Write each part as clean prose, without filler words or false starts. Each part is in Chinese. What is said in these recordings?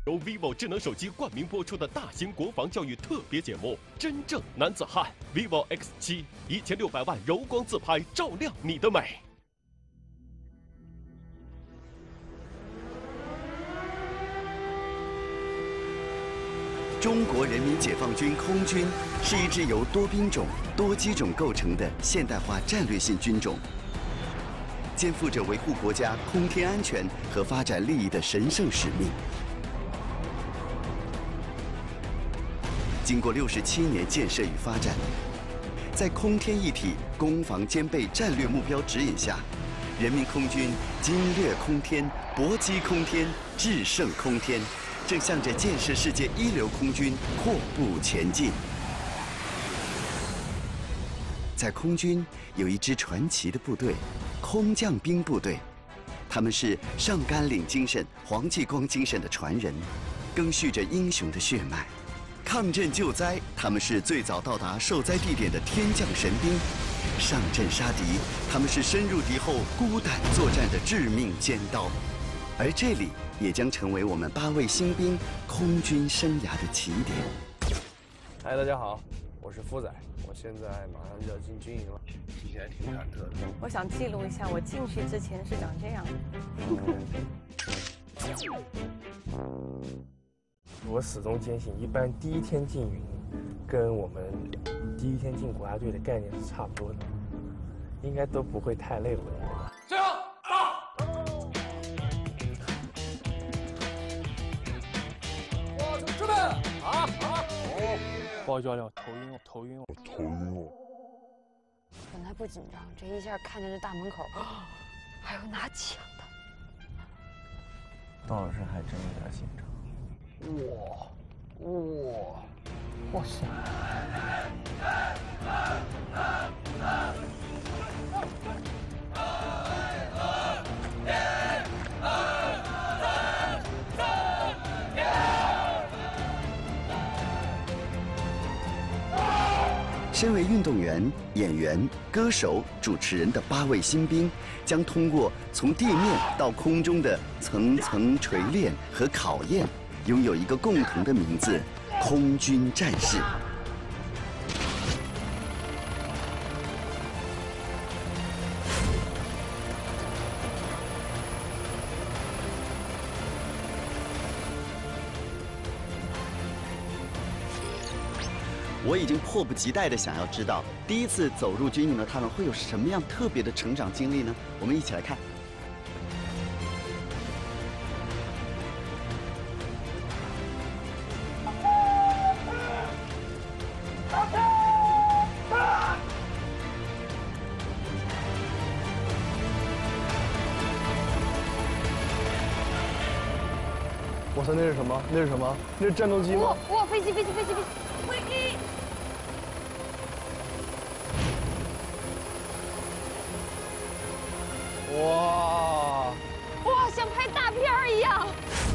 由 vivo 智能手机冠名播出的大型国防教育特别节目《真正男子汉》vivo X7，1600万柔光自拍，照亮你的美。 中国人民解放军空军是一支由多兵种、多机种构成的现代化战略性军种，肩负着维护国家空天安全和发展利益的神圣使命。经过67年建设与发展，在空天一体、攻防兼备战略目标指引下，人民空军经略空天、搏击空天、制胜空天，正向着建设世界一流空军阔步前进。在空军有一支传奇的部队——空降兵部队，他们是上甘岭精神、黄继光精神的传人，赓续着英雄的血脉。抗震救灾，他们是最早到达受灾地点的天降神兵；上阵杀敌，他们是深入敌后孤胆作战的致命尖刀。而这里也将成为我们8位新兵空军生涯的起点。 嗨，大家好，我是夫仔，我现在马上就要进军营了，心情还挺忐忑的。 我想记录一下我进去之前是长这样的。 我始终坚信，一般第一天进营，跟我们第一天进国家队的概念是差不多的，应该都不会太累，我觉得。 最后到。我准备。好。 不好意思教练，我头晕了。 本来不紧张，这一下看见这大门口，还有拿枪的。 当老师还真有点紧张。哇塞！ 身为运动员、演员、歌手、主持人的8位新兵，将通过从地面到空中的层层锤炼和考验，拥有一个共同的名字——空军战士。我已经迫不及待地想要知道，第一次走入军营的他们会有什么样特别的成长经历呢？我们一起来看。 我说那是什么？那是什么？那是战斗机吗？ 哇，飞机！ 哇！ 哇，像拍大片儿一样。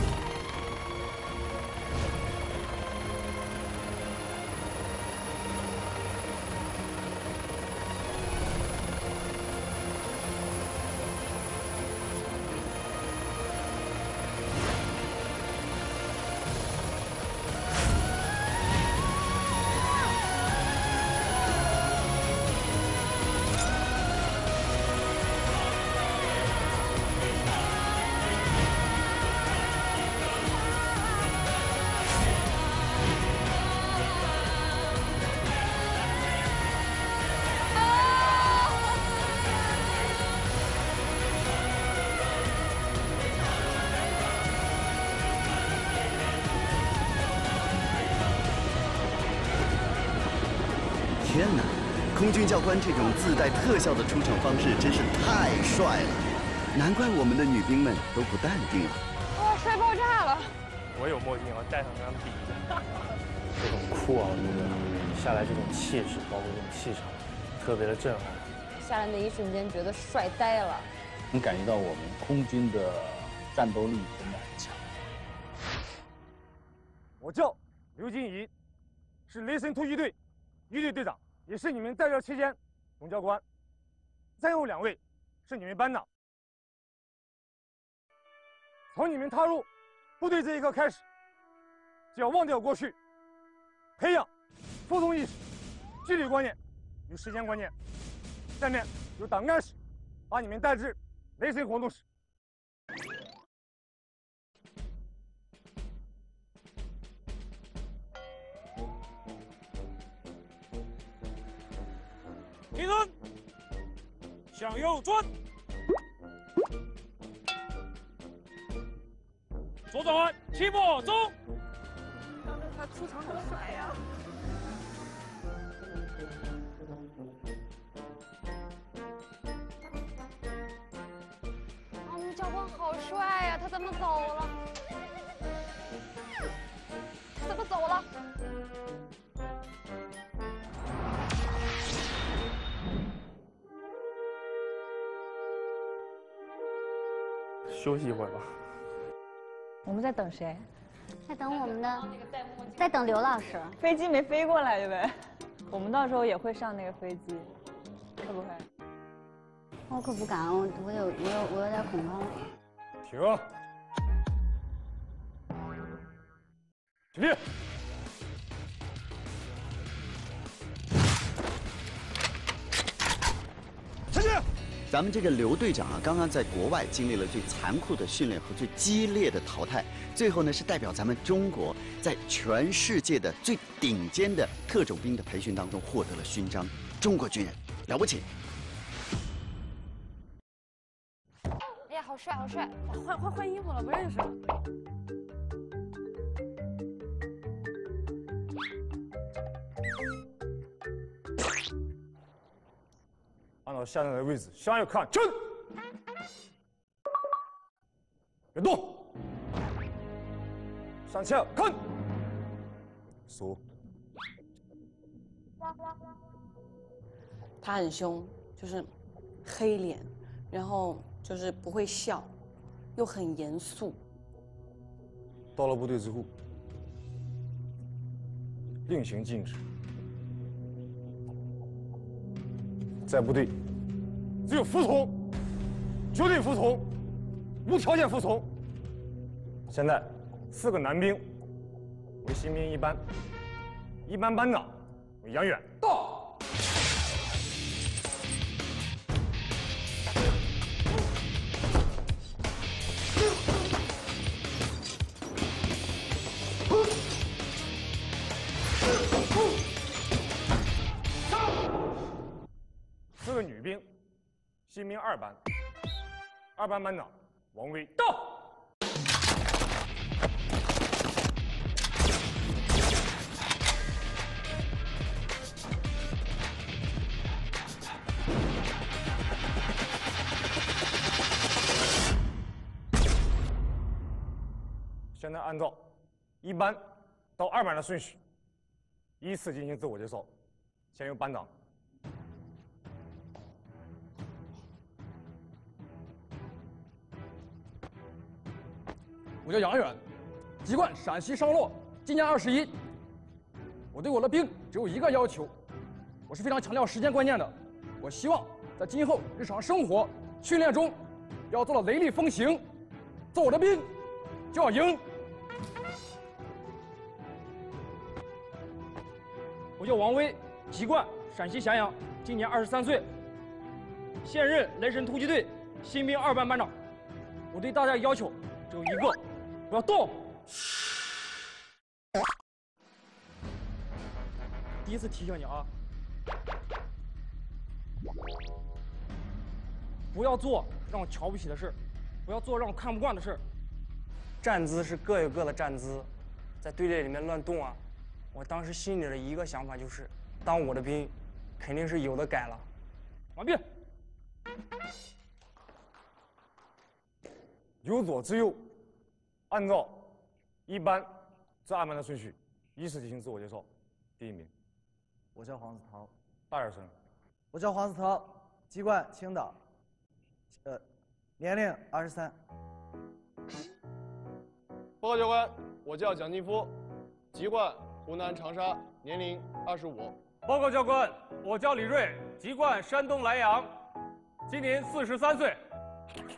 天哪，空军教官这种自带特效的出场方式真是太帅了，难怪我们的女兵们都不淡定了。 哇，帅爆炸了！ 我有墨镜，我戴上跟他们比一下。这种酷啊，我觉得下来这种气势，包括这种气场，特别的震撼。 下来那一瞬间觉得帅呆了， 能感觉到我们空军的战斗力真的很强。 我叫刘金怡，是雷神突击队一队队长，也是你们在这期间总教官。再有2位是你们班长。从你们踏入部队这一刻开始， 就要忘掉过去，培养服从意识、纪律观念与时间观念。下面由党干室把你们带至雷神活动室。 立正，向右转，左转，齐步走。 他出场好帅呀！ 我们教官好帅呀，他怎么走了？他怎么走了？ 休息一会儿吧。 我们在等谁？ 在等我们的，在等刘老师。 飞机没飞过来，对不对？我们到时候也会上那个飞机，会不会？ 我可不敢，我有点恐慌。 停！起立！前进！ 咱们这个刘队长啊，刚刚在国外经历了最残酷的训练和最激烈的淘汰，最后呢是代表咱们中国在全世界的最顶尖的特种兵的培训当中获得了勋章，中国军人了不起！ 哎呀，好帅，好帅！ 换衣服了，不认识了。 按照现在的位置向右看，正，别动，向前看，手。 他很凶，就是黑脸，然后就是不会笑，又很严肃。 到了部队之后，令行禁止。在部队，只有服从，绝对服从，无条件服从。现在4个男兵为新兵一班，一班班长为杨远。到。4个女兵，新兵2班，2班班长王威。到。现在按照1班到2班的顺序，依次进行自我介绍。先由班长。 我叫杨远，籍贯陕西商洛，今年21。我对我的兵只有一个要求，我是非常强调时间观念的。我希望在今后日常生活训练中，要做到雷厉风行，做我的兵就要赢。 我叫王威，籍贯陕西咸阳，今年23岁，现任雷神突击队新兵2班班长。我对大家要求只有一个，不要动。第一次提醒你啊，不要做让我瞧不起的事，不要做让我看不惯的事。 站姿是各有各的站姿，在队列里面乱动啊。我当时心里的一个想法就是，当我的兵，肯定是有的改了。 完毕。 由左至右，按照1班至2班的顺序，依次进行自我介绍。第1名， 我叫黄子韬， 大点声。 我叫黄子韬，籍贯青岛，年龄23。 报告教官，我叫蒋劲夫，籍贯湖南长沙，年龄25。 报告教官，我叫李锐，籍贯山东莱阳，今年43岁。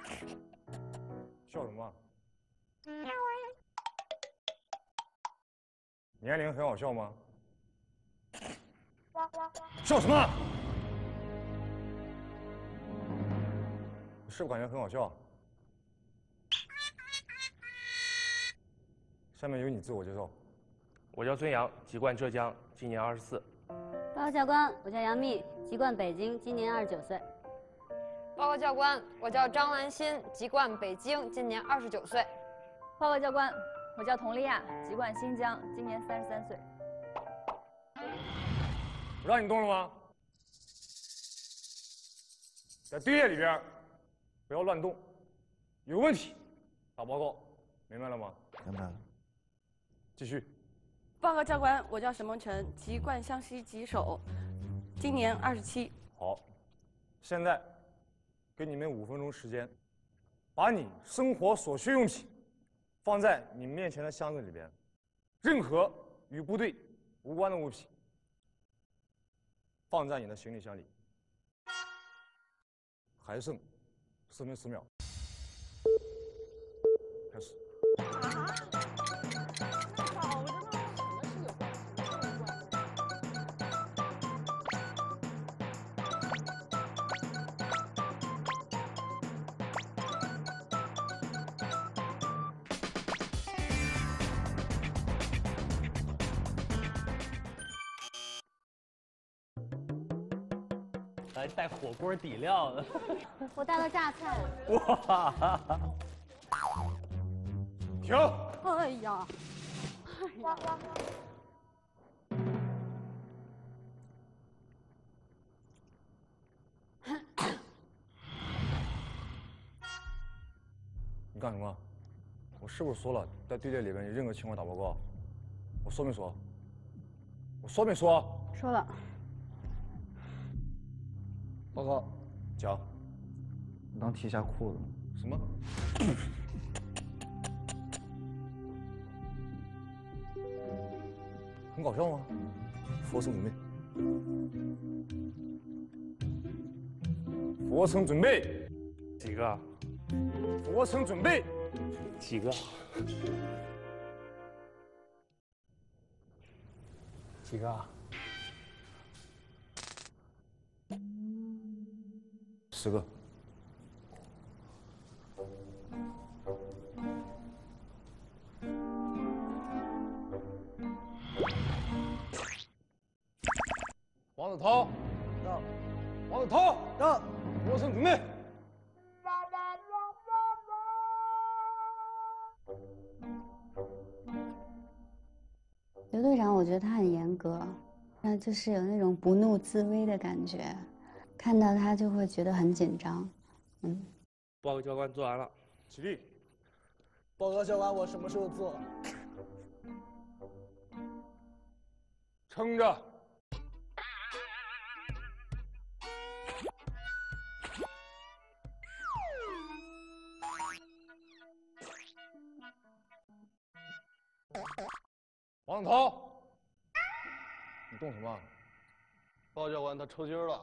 笑什么？ 年龄很好笑吗？笑什么？你是不是感觉很好笑？下面由你自我介绍。 我叫孙杨，籍贯浙江，今年24。 报告教官，我叫杨幂，籍贯北京，今年29岁。 报告教官，我叫张兰心，籍贯北京，今年29岁。 报告教官，我叫佟丽娅，籍贯新疆，今年33岁。 我让你动了吗？在队列里边不要乱动，有问题打报告，明白了吗？ 明白了。 继续。 报告教官，我叫沈梦辰，籍贯湘西吉首，今年27。 好，现在给你们5分钟时间，把你生活所需用品放在你面前的箱子里边，任何与部队无关的物品放在你的行李箱里。还剩4分10秒，开始。 还带火锅底料的。 我带了榨菜。 哇！ 停！ 哎呀！ 你干什么？我是不是说了，在队列里面你任何情况打报告？我说没说？我说没说？ 说了。 报告。 讲。 能提一下裤子吗？ 什么？很搞笑吗？俯卧撑准备。俯卧撑准备。 几个？ 俯卧撑准备。 几个？几个 ？10个。王子涛， 到。 王子涛， 到。 俯卧撑准备。 刘队长，我觉得他很严格，那就是有那种不怒自威的感觉，看到他就会觉得很紧张。 报告教官，做完了。 起立。 报告教官，我什么时候做？ 撑着。王子涛，你动什么？ 报告教官，他抽筋了。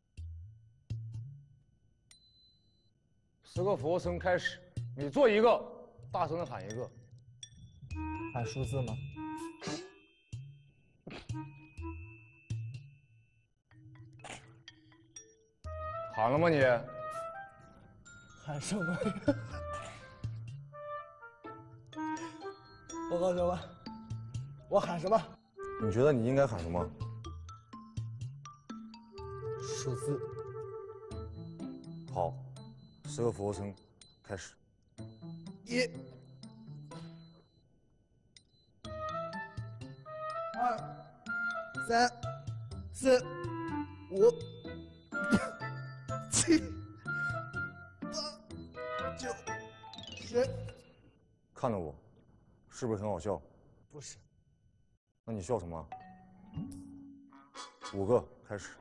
10个俯卧撑开始，每做一个，大声的喊一个。 喊数字吗？ 喊了吗你？ 喊什么呀？报告教官，我喊什么？ 你觉得你应该喊什么？ 数字。 好，10个俯卧撑，开始。 1、2、3、4、5、7、8、9、10。 看着我，是不是很好笑？ 不是。 那你笑什么？5个，开始。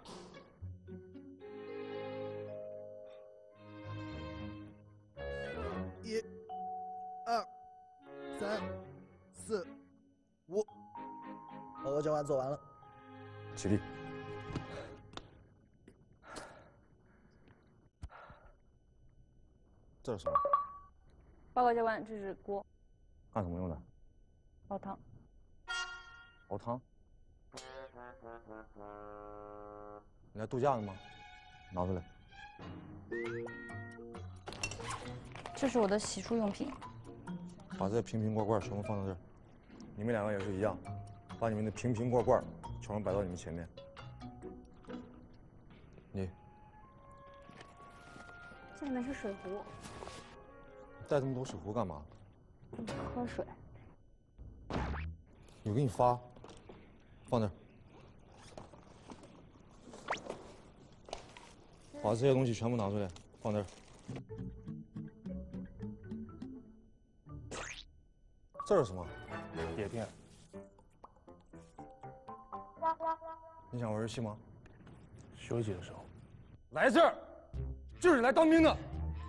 1、2、3、4、5。报告教官做完了。 起立。这是什么？ 报告教官，这是锅， 干什么用的？ 煲汤。 熬汤。你来度假的吗？拿出来。 这是我的洗漱用品。 把这瓶瓶罐罐全部放到这儿。你们两个也是一样，把你们的瓶瓶罐罐全部摆到你们前面。你。 这里面是水壶。 带这么多水壶干嘛？ 喝水。 有给你发，放这儿。把这些东西全部拿出来，放这儿。这是什么？碟片。你想玩游戏吗？ 休息的时候。 来这儿，就是来当兵的。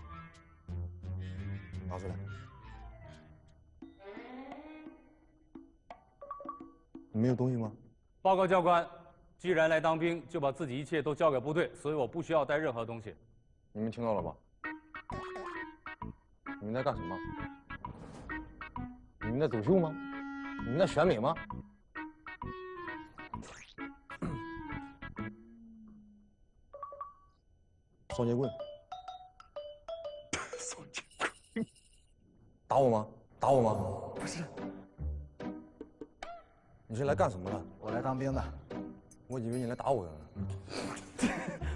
拿出来。你没有东西吗？ 报告教官，既然来当兵，就把自己一切都交给部队，所以我不需要带任何东西。 你们听到了吧？你们在干什么？你们在走秀吗？你们在选美吗？双截棍。双截棍。打我吗？打我吗？ 不是。 你是来干什么的？ 我来当兵的。 我以为你来打我呢。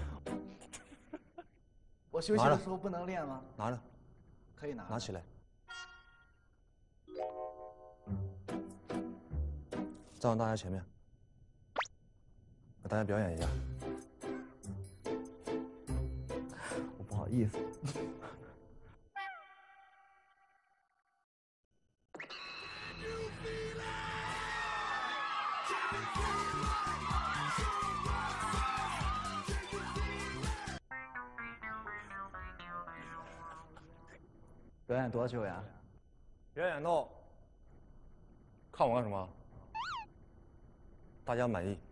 我休息的时候不能练吗？ 拿着。 可以拿。 拿起来。站到大家前面，给大家表演一下。 我不好意思。表演多久呀？ 表演到看我干什么？大家满意。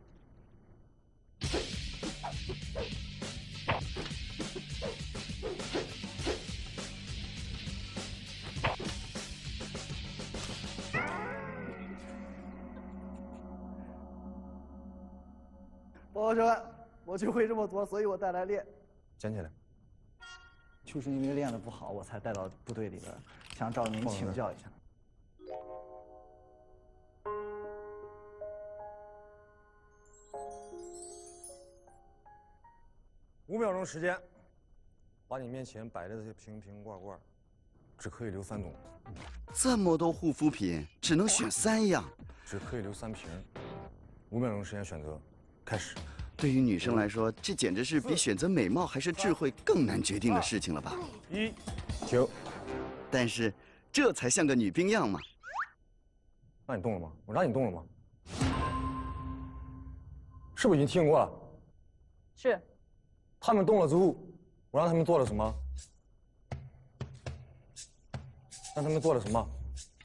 报告长官，我就会这么做，所以我带来练。 捡起来。 就是因为练得不好，我才带到部队里的，想找您请教一下。 5秒钟时间，把你面前摆的这些瓶瓶罐罐，只可以留3种。 这么多护肤品，只能选3样， 只可以留3瓶。5秒钟时间选择，开始。 对于女生来说，这简直是比选择美貌还是智慧更难决定的事情了吧 ？1、9。 但是，这才像个女兵样嘛。 那你动了吗？我让你动了吗？是不是已经听过了？ 是。 他们动了之后，我让他们做了什么？让他们做了什么？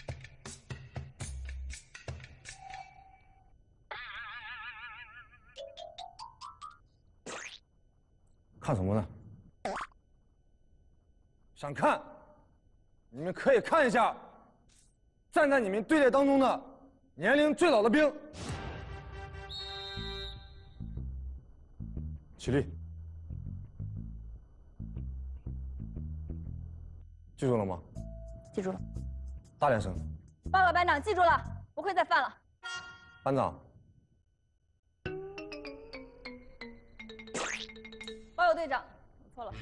看什么呢？想看，你们可以看一下，站在你们队列当中的年龄最老的兵。起立。记住了吗？ 记住了。 大点声。 报告班长，记住了，不会再犯了。 班长。 报告队长，我错了。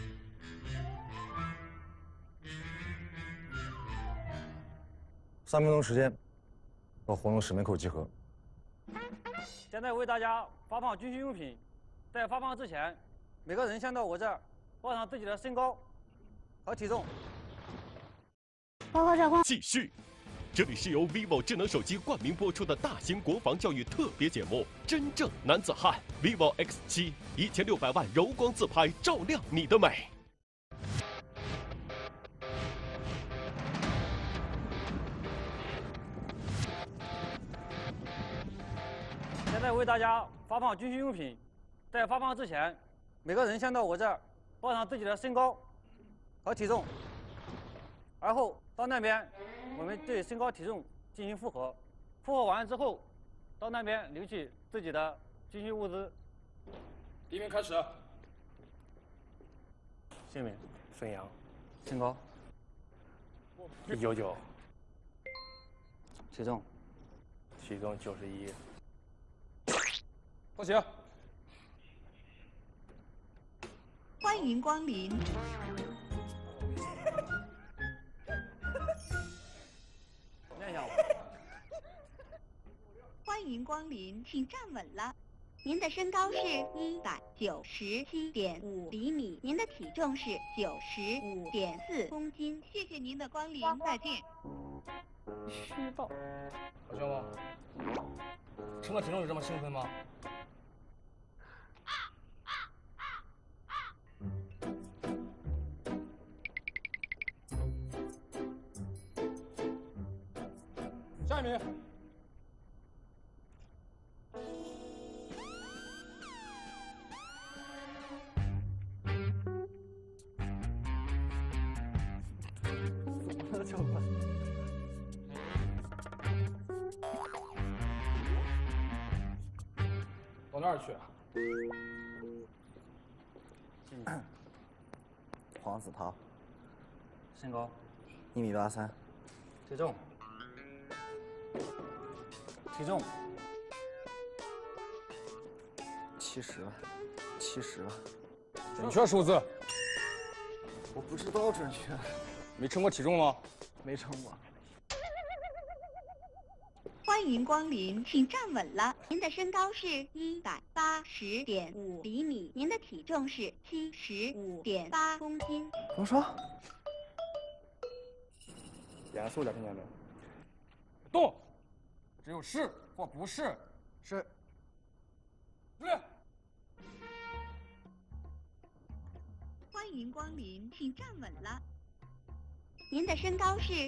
3分钟时间，到活动室门口集合。 现在为大家发放军需用品，在发放之前，每个人先到我这儿报上自己的身高和体重。 报告长官。 继续。这里是由 vivo 智能手机冠名播出的大型国防教育特别节目《真正男子汉》vivo X7，1600万柔光自拍，照亮你的美。 现在为大家发放军需用品，在发放之前，每个人先到我这儿报上自己的身高和体重，而后到那边我们对身高体重进行复核，复核完之后， 到那边领取自己的军需物资。 第一名开始。 姓名：孙杨， 身高 199， 体重体重91。 脱鞋。 欢迎光临。 念一下我。 欢迎光临，请站稳了。您的身高是197.5厘米，您的体重是95.4公斤。谢谢您的光临，再见。 虚报。好兄吗？称个体重有这么兴奋吗？下一名。往哪儿去？ 黄子韬， 身高 1.83米，体重70吧。 准确数字。 我不知道准确。 没称过体重吗？ 没称过。 欢迎光临，请站稳了。您的身高是180.5厘米，您的体重是75.8公斤。 怎么说？ 严肃点，听见没？ 动！只有是或不是。 是。 对。 欢迎光临，请站稳了。您的身高是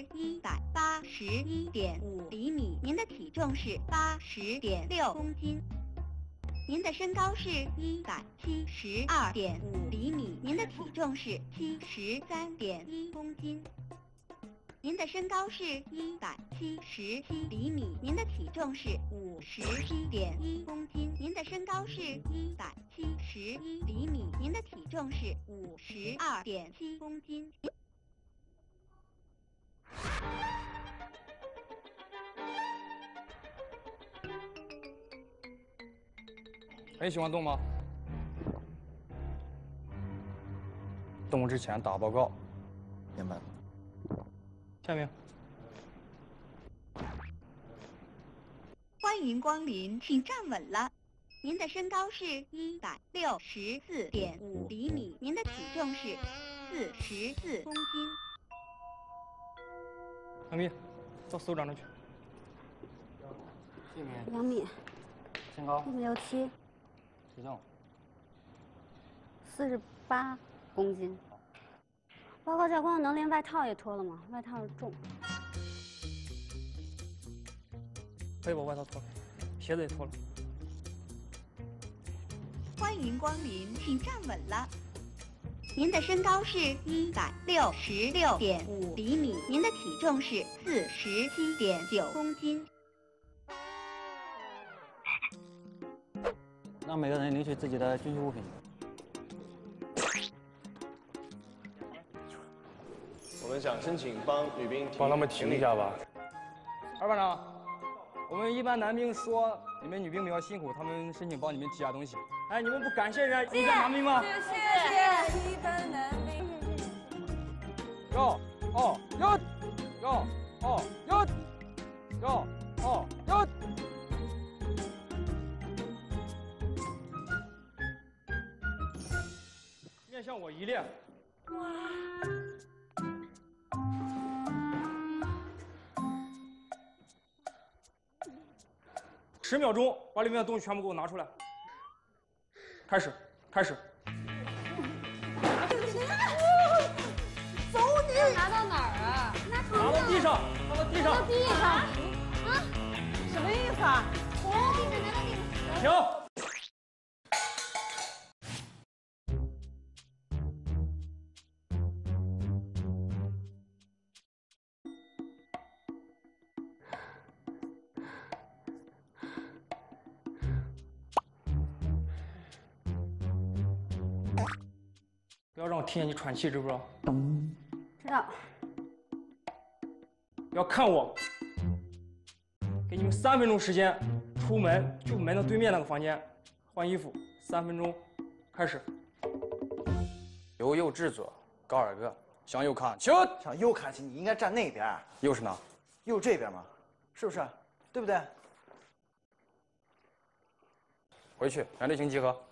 181.5厘米，您的体重是80.6公斤。您的身高是172.5厘米，您的体重是73.1公斤。您的身高是177厘米，您的体重是57.1公斤。您的身高是171厘米，您的体重是52.7公斤。 很喜欢动吗？ 动之前打报告。明白了。 下面。 欢迎光临，请站稳了。您的身高是164.5厘米，您的体重是44公斤。 杨幂，到所长那去。 姓名： 杨幂， 身高 1.67米， 体重 48公斤。报告教官，能连外套也脱了吗？外套重。 可以把外套脱了，鞋子也脱了。 欢迎光临，请站稳了。您的身高是166.5厘米，您的体重是47.9公斤。 让每个人领取自己的军需物品。 我们想申请帮女兵帮他们停一下吧。 二班长，我们一般男兵说你们女兵比较辛苦，他们申请帮你们提下东西。哎，你们不感谢人家一班男兵吗？ 谢谢。 一班男兵。 要哦要要哦要要哦要。 面向我一列。 哇。 10秒钟，把里面的东西全部给我拿出来。开始。 走你！拿到哪儿啊？ 拿到地上，拿到地上。 拿到地上。啊？什么意思啊？拿到地上，拿到地上。 停。 不要让我听见你喘气，知不知道？ 知道。 不要看我，给你们3分钟时间，出门就门的对面那个房间换衣服，3分钟，开始。 由右至左，高2个，向右看齐。 向右看齐，你应该站那边。 右是哪？ 右这边嘛，是不是？对不对？ 回去，两队形集合。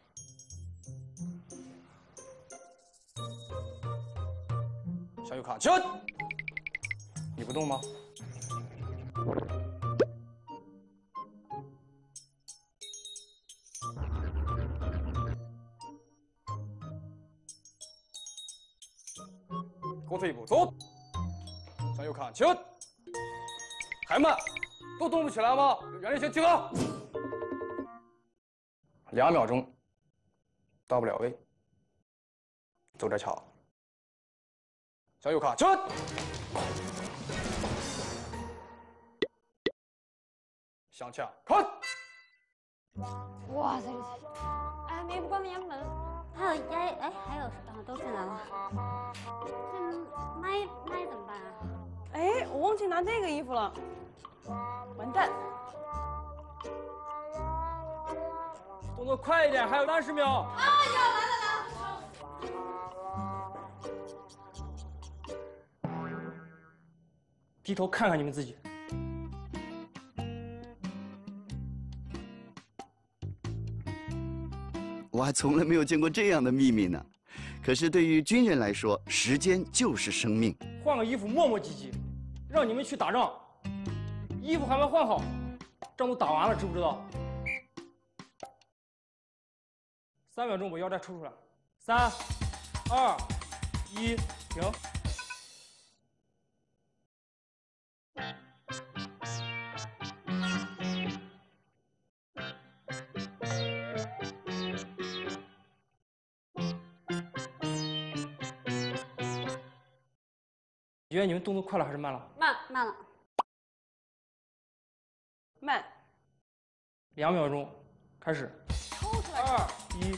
向右看齐。你不动吗？给我退一步，走。向右看齐。还慢，都动不起来吗？原队形集合。2秒钟，到不了位，走着瞧。向右看齐。向前看。 哇塞！哎，没关严门。还有烟，哎，还有都进来了。这麦怎么办啊？ 哎，我忘记拿这个衣服了，完蛋！ 动作快一点，还有30秒。 啊，要来。 低头看看你们自己。 我还从来没有见过这样的秘密呢。可是对于军人来说，时间就是生命。 换个衣服磨磨唧唧，让你们去打仗，衣服还没换好，仗都打完了，知不知道？3秒钟把腰带抽出来，3、2、1，停。你觉得你们动作快了还是慢了？ 慢了。 慢。 2秒钟，开始。 抽出来。 2、1。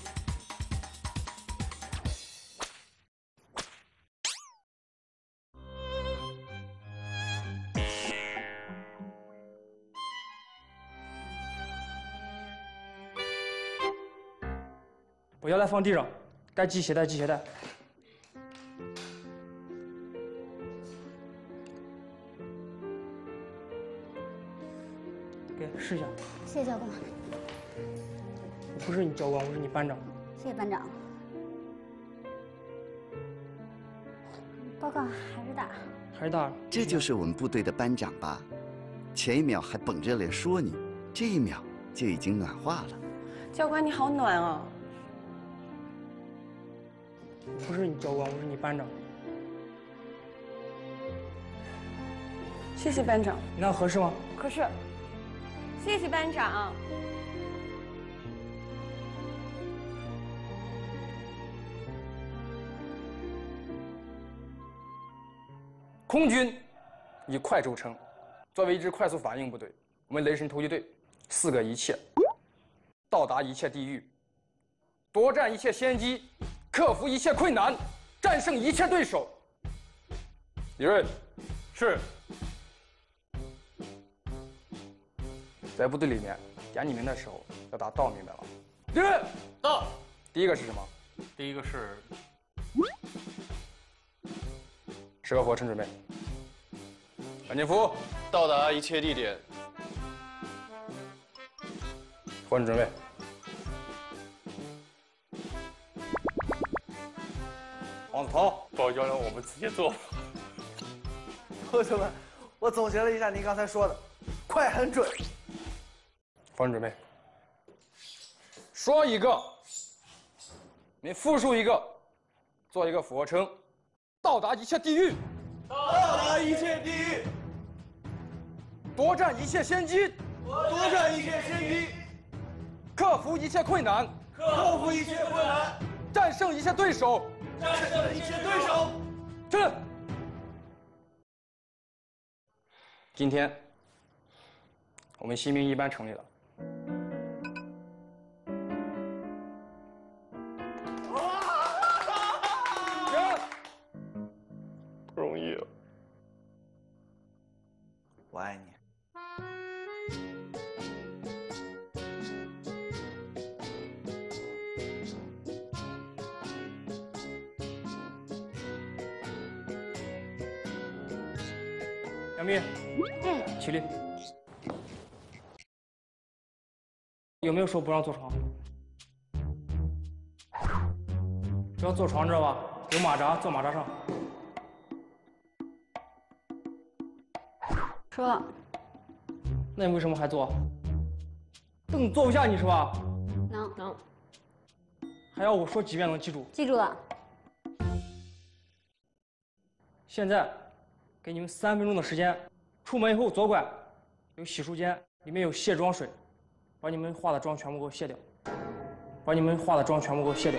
把腰带放地上，该系鞋带系鞋带。给试一下。 谢谢教官。 我不是你教官，我是你班长。 谢谢班长。报告还是大。 还是大。 这就是我们部队的班长吧？前1秒还绷着脸说你，这1秒就已经暖化了。 教官你好暖啊！ 我不是你教官，我是你班长。 谢谢班长。 你那合适吗？ 合适。谢谢班长。 空军以快著称，作为一支快速反应部队，我们雷神突击队4个一切：到达一切地域，夺占一切先机，克服一切困难，战胜一切对手。李润，是。在部队里面点你们的时候要打到，明白了？李润，到。第一个是什么？ 第一个是 10个火车准备。安建福， 到达一切地点。 火车准备。王子涛， 报教练，我们直接做。 同学们，我总结了一下您刚才说的，快很准。 火车准备。说一个，你复述一个，做一个俯卧撑，到达一切地域。 到达一切地域。 夺占一切先机。 夺占一切先机。 克服一切困难。 克服一切困难。 战胜一切对手。 战胜一切对手。 是。今天，我们新兵一班成立了。 杨幂，起立。有没有说不让坐床？不要坐床，知道吧？有马扎，坐马扎上。 说了。 那你为什么还坐？凳子坐不下你是吧？ 能。 还要我说几遍能记住？ 记住了。 现在给你们3分钟的时间，出门以后左拐，有洗漱间，里面有卸妆水，把你们化的妆全部给我卸掉。把你们化的妆全部给我卸掉。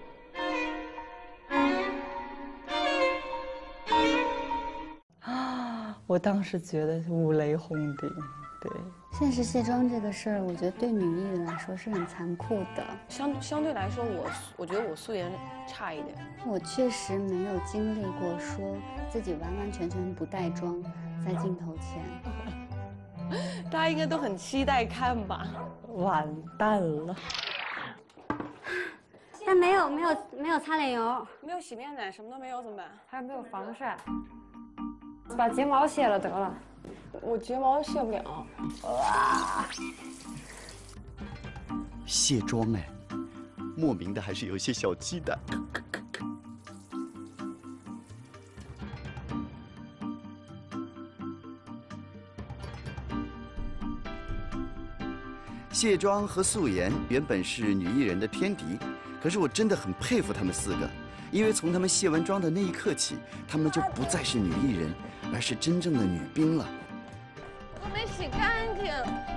我当时觉得五雷轰顶，对。 现实卸妆这个事儿，我觉得对女艺人来说是很残酷的。 相对来说，我觉得我素颜差一点。 我确实没有经历过说自己完完全全不带妆在镜头前。 大家应该都很期待看吧？ 完蛋了。 但没有擦脸油， 没有洗面奶，什么都没有，怎么办？ 还有没有防晒？把睫毛卸了得了。 我睫毛卸不了。 卸妆哎，莫名的还是有些小期待。卸妆和素颜原本是女艺人的天敌，可是我真的很佩服她们4个，因为从她们卸完妆的那一刻起，她们就不再是女艺人，而是真正的女兵了。 我没洗干净。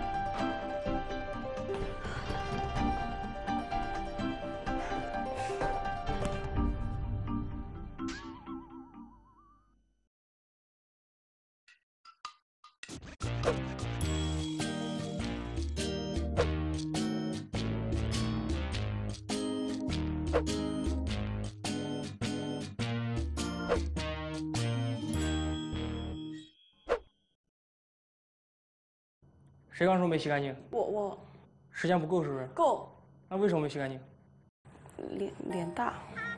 谁刚说没洗干净？ 我时间不够是不是？ 够。 那为什么没洗干净？ 脸大。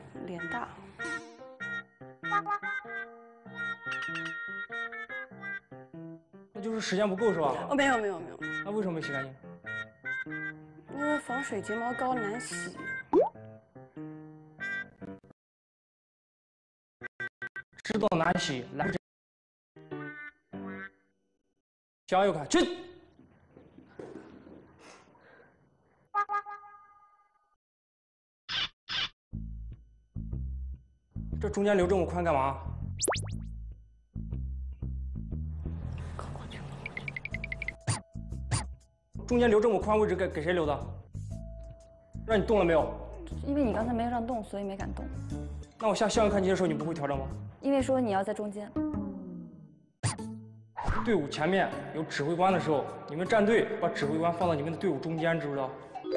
那就是时间不够是吧？ 哦，没有。 那为什么没洗干净？ 因为防水睫毛膏难洗。 知道难洗，来不及。向右看，去。这中间留这么宽干嘛？中间留这么宽位置给谁留的？让你动了没有？ 因为你刚才没让动，所以没敢动。 那我向右看齐的时候，你不会调整吗？ 因为说你要在中间。 队伍前面有指挥官的时候，你们站队把指挥官放到你们的队伍中间，知不知道？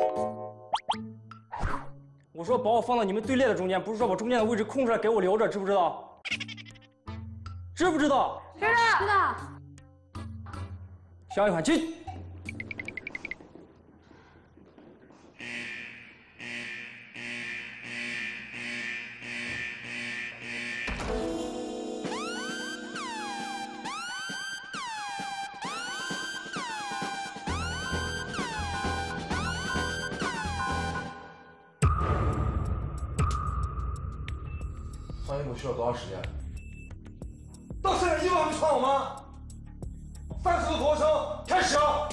我说把我放到你们队列的中间，不是说把中间的位置空出来给我留着，知不知道？知不知道？ 知道。 向右看齐。 穿衣服需要多长时间？到现在衣服还没穿好吗？30个俯卧撑，开始啊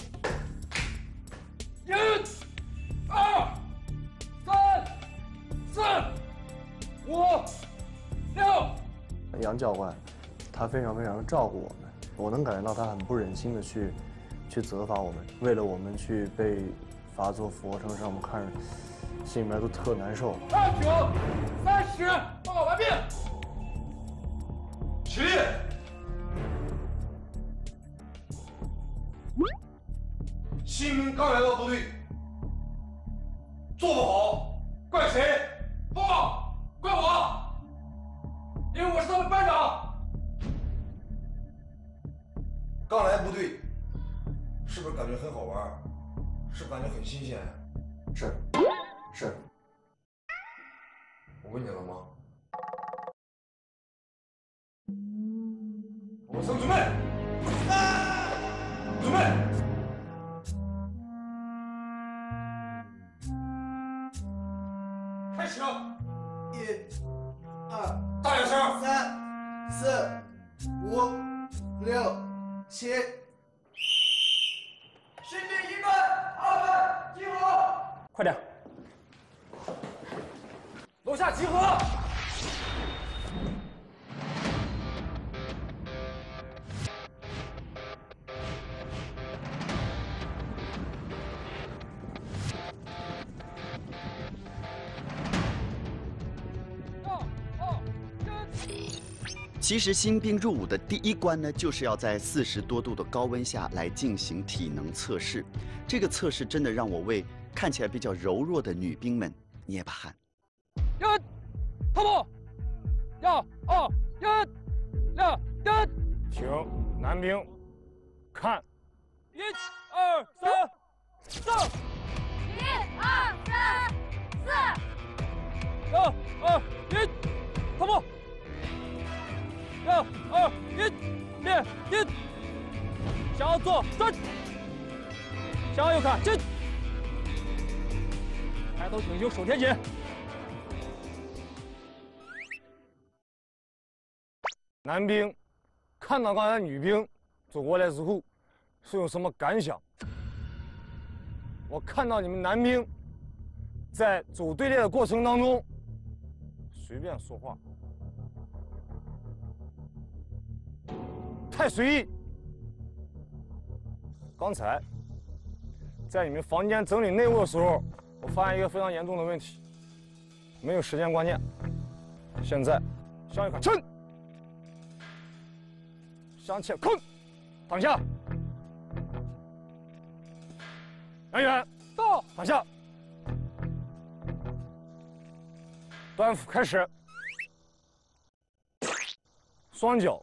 ！1、2、3、4、5、6。 杨教官，他非常照顾我们，我能感觉到他很不忍心的去责罚我们，为了我们去被罚做俯卧撑，让我们看着心里面都特难受。 29、30，报告完毕。 起立。新兵刚来到部队，做不好，怪谁？ 不，怪我，因为我是他们班长。 刚来部队，是不是感觉很好玩？是不是感觉很新鲜？是。我问你了吗？我声准备。 始。 1、2、 大点声。 3、4、5、6、7。 新兵1班、2班集合。 快点！ 楼下集合。 其实新兵入伍的第一关呢，就是要在40多度的高温下来进行体能测试。这个测试真的让我为看起来比较柔弱的女兵们捏把汗。 1，跑步，1、2、1、2、1。 请男兵看。 1、2、3，上！ 1、2、3、4。 2、1，跑步。 1、2、1，练1，向后坐，转，向右看，进，抬头挺胸，手贴紧。 男兵看到刚才女兵走过来之后，是有什么感想？我看到你们男兵在走队列的过程当中，随便说话。 太随意。刚才在你们房间整理内务的时候，我发现一个非常严重的问题，没有时间观念。现在向右看，chân，向前空，躺下，杨远到，躺下，端腹开始，双脚。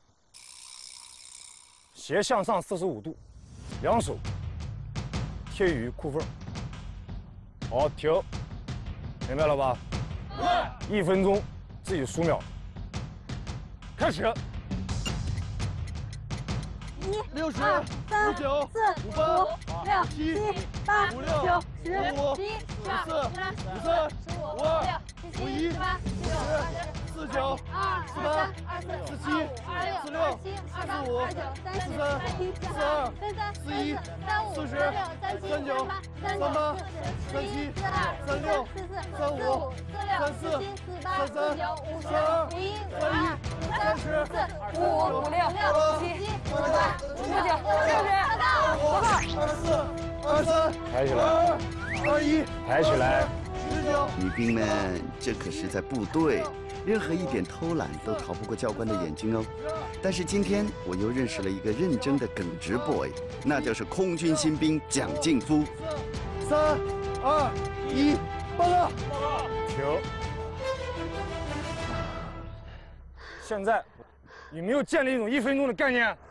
斜向上45度，两手贴于裤缝。好，停，明白了吧？1分钟自己数秒。开始。 1、2、3、4、5、6、7、8、9、10、11、12、13、14、15、16、17、18、19、20、21、22、23、24、25、26、27、28、29、30、31、32、33、34、35、36、37、38、39、37、38、36、37、38、39、40、41、42、43、44、45、56、57、58、59、60、 抬起来，21，抬起来。 女兵们，这可是在部队，任何一点偷懒都逃不过教官的眼睛哦。但是今天我又认识了一个认真的耿直 boy， 那就是空军新兵蒋劲夫。 3、2、1，报告。停。现在有没有建立一种1分钟的概念？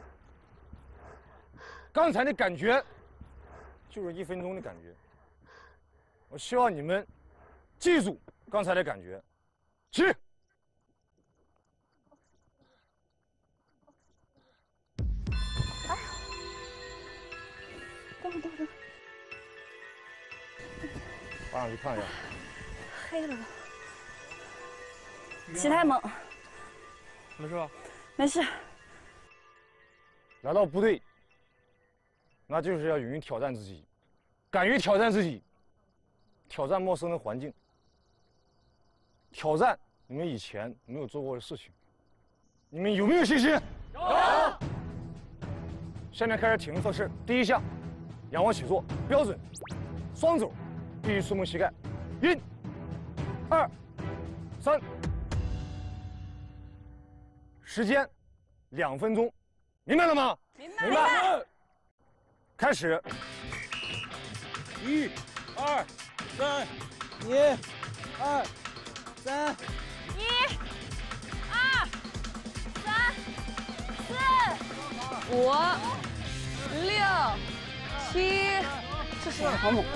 刚才的感觉就是1分钟的感觉。我希望你们记住刚才的感觉。起。 等会儿， 爬上去看一下。 黑了，起太猛。 没事吧？ 没事。 来到部队，那就是要勇于挑战自己，敢于挑战自己，挑战陌生的环境，挑战你们以前没有做过的事情。你们有没有信心？有。下面开始体能测试，第一项，仰卧起坐，标准，双肘必须触摸膝盖。1、2、3，时间2分钟，明白了吗？明白。开始。 1、2、3， 1、2、3， 1、2、3、4、5、6、7，这是好猛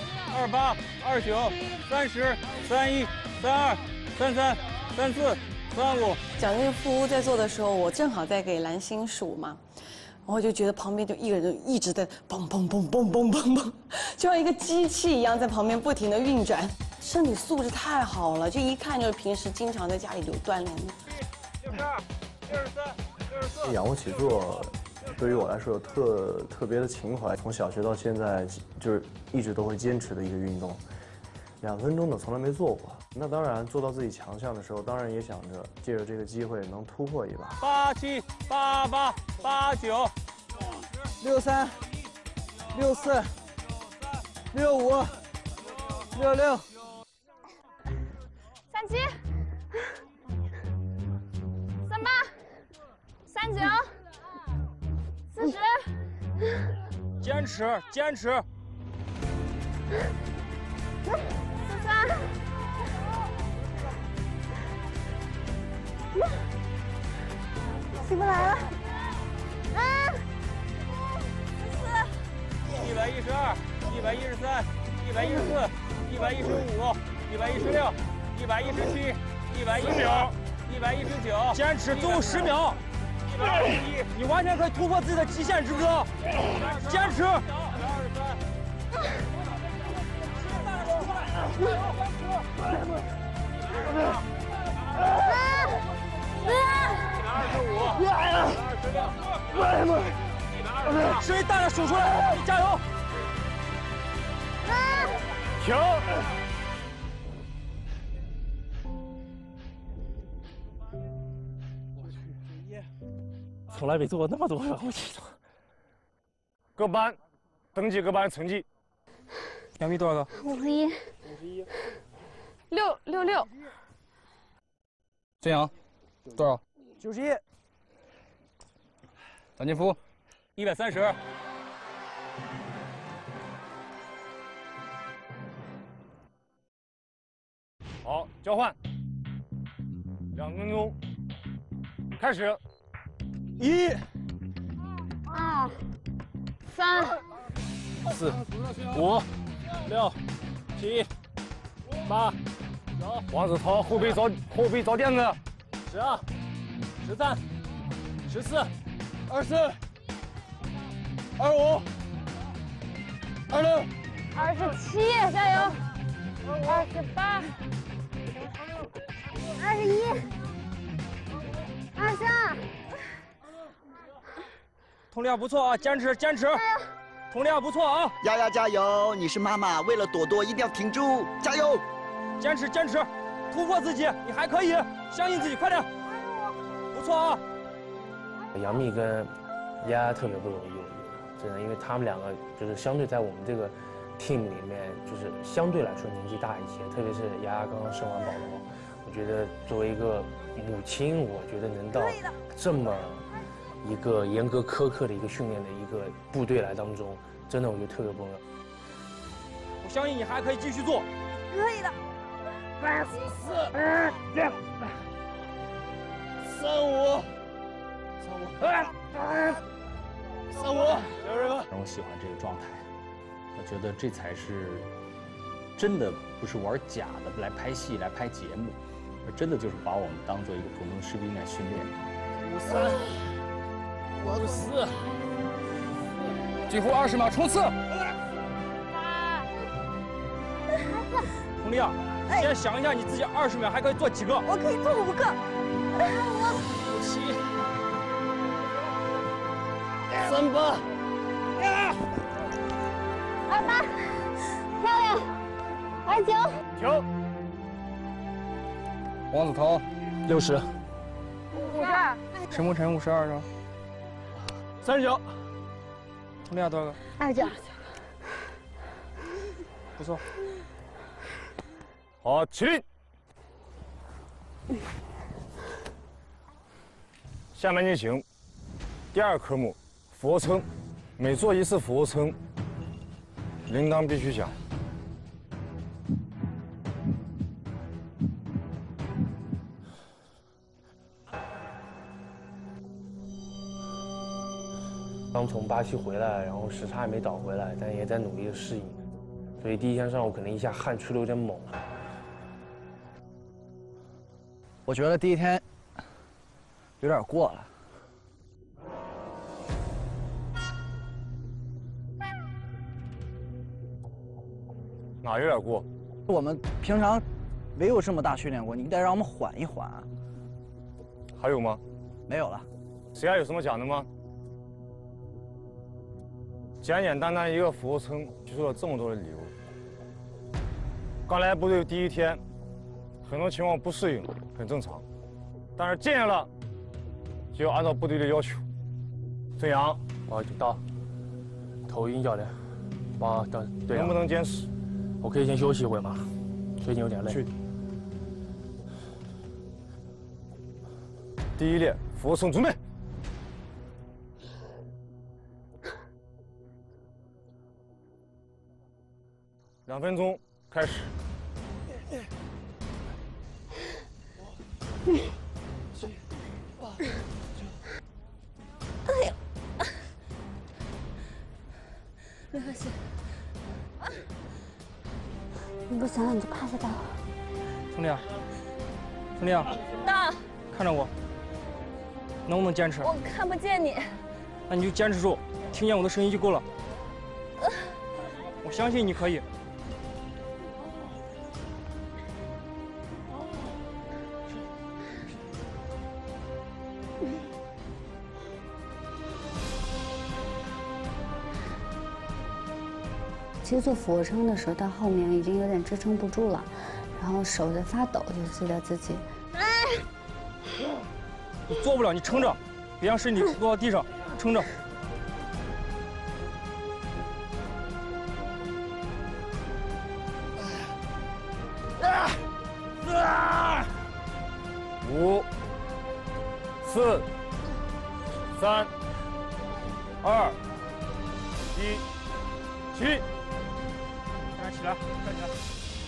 ！15、16、17、18、19、20、21、22、23、24、25、26、27、28、29、30、31、32、33、34、 35。 蒋劲夫在做的时候，我正好在给蓝星数嘛，然后就觉得旁边就一个人就一直在嘣嘣嘣嘣嘣嘣嘣，就像一个机器一样在旁边不停的运转，身体素质太好了，就一看就是平时经常在家里有锻炼的。 62、63、64。仰卧起坐对于我来说有特别的情怀，从小学到现在就是一直都会坚持的一个运动。2分钟的从来没做过，那当然做到自己强项的时候，当然也想着借着这个机会能突破一把。 87、88、89、 63、64、65、66、 37、38、39、40。 坚持，坚持。 43。起不来了。 112、113、114、115、116、117、118、119，坚持，最后10秒。121，你完全可以突破自己的极限，知不知道？坚持。声音大点数出来，加油！ 停！ 从来没做过那么多仰卧起坐。 各班登记各班成绩。 杨幂多少个 ？51。666。 孙杨多少 ？91。 蒋劲夫 130。 好，交换。2分钟，开始。 1、 2、3、 4、5、6、7、8、9。 王子涛后背着垫子。 12、13、14、24、25、26、 27，加油！28、21、23。 佟丽娅不错啊，坚持坚持！佟丽娅不错啊！ 丫丫加油！你是妈妈，为了朵朵一定要挺住，加油！ 坚持坚持，突破自己，你还可以，相信自己，快点！不错啊！ 杨幂跟丫丫特别不容易，我觉得真的，因为他们两个就是相对在我们这个 team 里面，就是相对来说年纪大一些，特别是丫丫刚刚生完宝宝，我觉得作为一个母亲，我觉得能到这么一个严格苛刻的一个训练的一个部队来当中，真的我觉得特别不容易。 我相信你还可以继续做， 可以的。 34、35、35， 让我喜欢这个状态。我觉得这才是真的，不是玩假的来拍戏、来拍节目，而真的就是把我们当做一个普通士兵来训练。 53、54，最后20秒冲刺。 佟丽娅，先想一下你自己20秒还可以做几个？ 我可以做5个。 57、 38、 28，漂亮。29。 停。 王子涛 60。 52。 陈梦辰52是吧 ？39。 佟丽娅多少个 ？29。 不错。 好，起立。下面进行第2科目俯卧撑，每做1次俯卧撑，铃铛必须响。 刚从巴西回来，然后时差还没倒回来，但也在努力的适应，所以第1天上午可能一下汗出的有点猛。 我觉得第一天有点过了。 哪有点过？ 我们平常没有这么大训练过，你得让我们缓一缓。 还有吗？ 没有了。 谁还有什么讲的吗？简简单单一个俯卧撑，提出了这么多的理由。刚来部队第一天，很多情况不适应，很正常。但是进来了，就要按照部队的要求。孙杨， 我已经到。头鹰教练，把的队能不能坚持？ 我可以先休息一会吗？最近有点累。 去。第一练俯卧撑准备。2分钟，开始。 哎呀，没关系。你不行了，你就趴下待会儿。 兄弟啊，兄弟啊， 大， 看着我，能不能坚持？ 我看不见你。 那你就坚持住，听见我的声音就够了。我相信你可以。 其实做俯卧撑的时候，到后面已经有点支撑不住了，然后手在发抖，就记得自己。 你做不了，你撑着，别让身体落到地上，撑着。 5、4、3、2、1，起！ 站起来，站起来。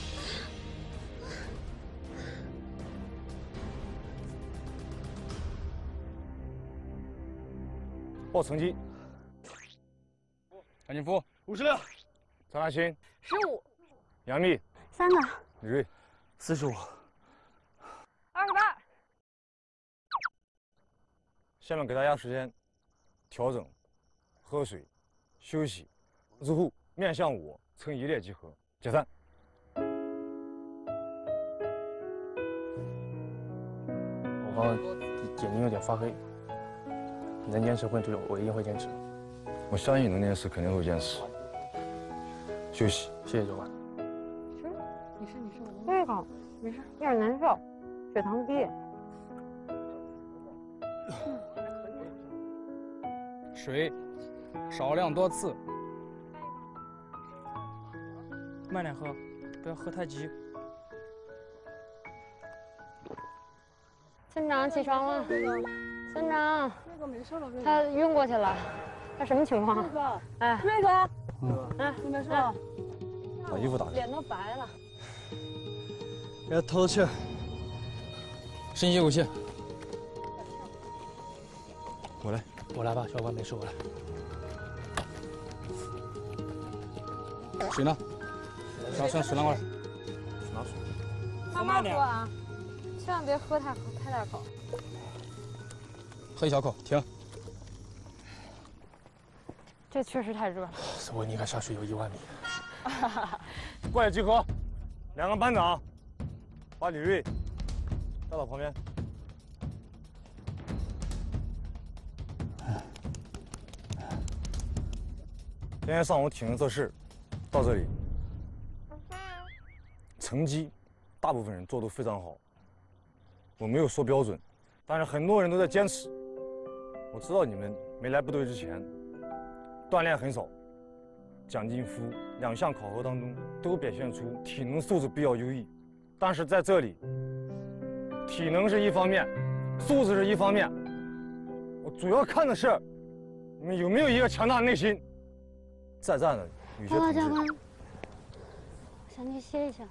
报成绩。 张金福 56， 张大兴 15， 杨幂 3个， 李锐 45，28。 下面给大家时间调整、喝水、休息，之后面向我呈一列集合，解散。 我刚刚眼睛有点发黑，你能坚持混久，我一定会坚持。 我相信你能坚持，肯定会坚持。休息， 谢谢教官。 没事，胃口没事，有点难受，血糖低。 水，少量多次。 慢点喝，不要喝太急。 村长起床了，村长， 那个没事了， 他晕过去了，他什么情况？哎， 那个， 哎， 你没事吧？ 把衣服打开。 脸都白了。 别透气。 深吸口气。 我来。 我来吧，教官没事，我来。 水呢？上水拿过来。 拿水。 慢慢喝啊，千万别喝太大口。 喝一小口，停。 这确实太热了。 斯维尼克下水有1万米。 过来集合，2个班长把李锐带到旁边。今天上午体能测试到这里，成绩大部分人做得非常好。我没有说标准，但是很多人都在坚持。我知道你们没来部队之前锻炼很少，蒋劲夫2项考核当中都表现出体能素质比较优异，但是在这里，体能是一方面，素质是一方面，我主要看的是你们有没有一个强大的内心。在战的有些同志， 教官，我想去歇一下，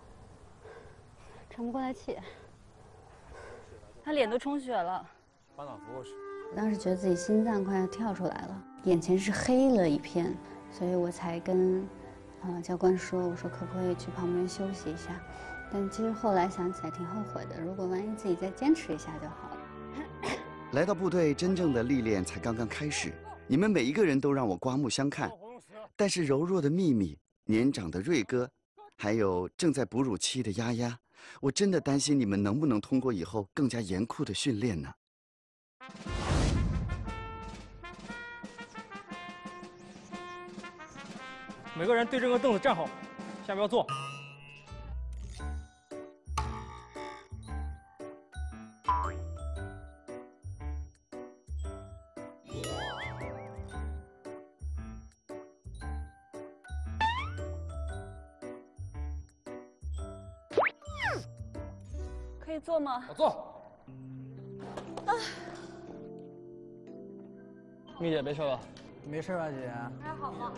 喘不过来气。 他脸都充血了。 班长扶过去。 我当时觉得自己心脏快要跳出来了，眼前是黑了一片，所以我才跟教官说，我说可不可以去旁边休息一下？ 但其实后来想起来挺后悔的，如果万一自己再坚持一下就好了。 来到部队，真正的历练才刚刚开始。你们每一个人都让我刮目相看，但是柔弱的秘密、年长的瑞哥，还有正在哺乳期的丫丫，我真的担心你们能不能通过以后更加严酷的训练呢？ 每个人对这个凳子站好，下面要坐。 可以坐吗？ 我坐。 蜜姐没事吧？ 没事吧，姐？ 还好吗？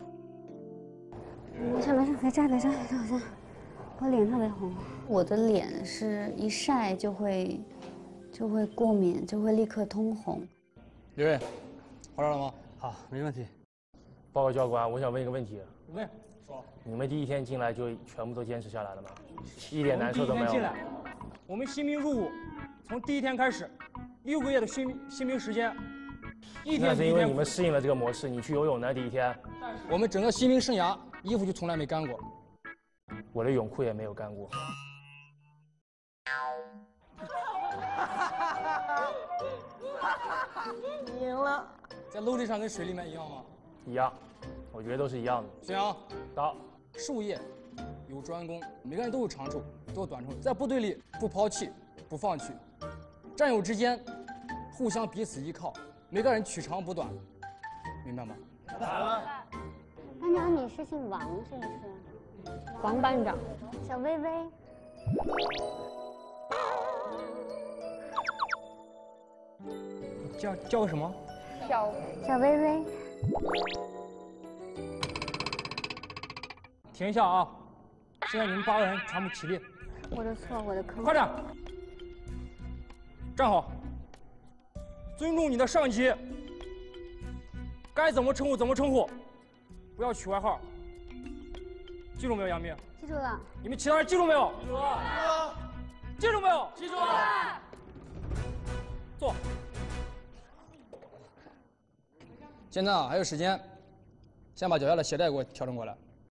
没事没事，别摘别摘，我脸特别红。我的脸是一晒就会过敏，就会立刻通红。 刘瑞，好点了吗？ 好，没问题。报告教官，我想问一个问题。 问，说。 你们第一天进来就全部都坚持下来了吗？一点难受都没有。 进来，我们新兵入伍，从第一天开始，6个月的新兵时间，一天那是因为你们适应了这个模式。你去游泳的第一天， 我们整个新兵生涯衣服就从来没干过， 我的泳裤也没有干过。 你赢了。 在陆地上跟水里面一样吗？ 一样，我觉得都是一样的。 孙杨， 到。 术业有专攻，每个人都有长处，都有短处，在部队里不抛弃，不放弃，战友之间互相彼此依靠，每个人取长补短，明白吗？ 班长，你是姓王是不是？ 王班长， 小薇薇。 叫个什么？ 小薇薇。 停一下啊！现在你们8个人全部起立。 我的错，我的坑。 快点，站好，尊重你的上级，该怎么称呼怎么称呼，不要取外号。记住没有，杨幂？ 记住了。 你们其他人记住没有？ 记住了。 记住没有？ 记住了。 坐。 现在啊，还有时间，先把脚下的鞋带给我调整过来。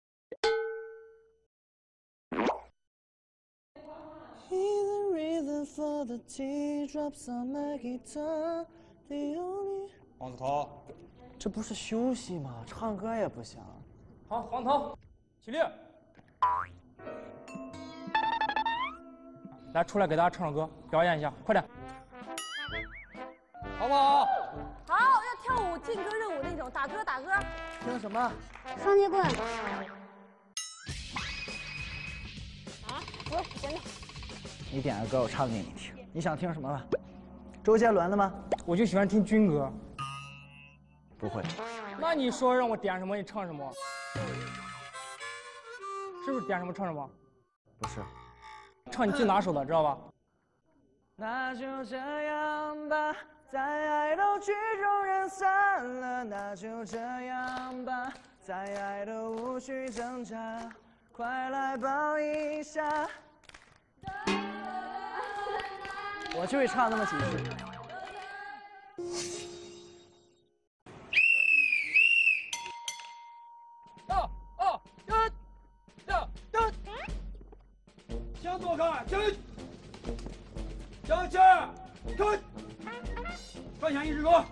黄子韬， 这不是休息吗？唱歌也不行。 好，黄子韬，起立。来，出来给大家唱首歌，表演一下，快点，好不好？ 好，要跳舞劲歌热舞那种，打歌。 听什么？ 双截棍。 不，真的。 你点个歌，我唱给你听。你想听什么吧？周杰伦的吗？ 我就喜欢听军歌。 不会。 那你说让我点什么，你唱什么？是不是点什么唱什么？ 不是。 唱你最拿手的，知道吧？ 那就这样吧，在爱的曲终人散了。那就这样吧，在爱的无需挣扎，快来抱一下。我就会唱那么几句。 向左看，进，向前看，转向110度。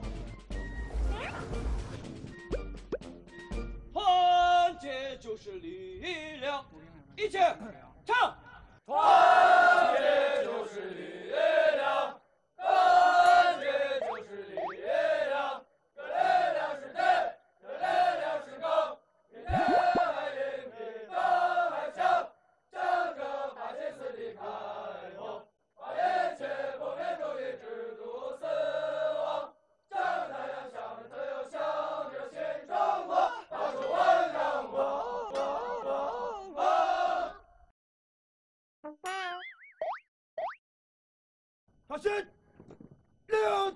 团结就是力量，一起唱。团结就是力量，团结就是力量，这力量是真，这力量是高，比天还硬，比山还强，向着法西斯的开往，把一切破灭主义制度死亡，向着太阳，向着自由，向着新中国，发出万丈光。小心，6，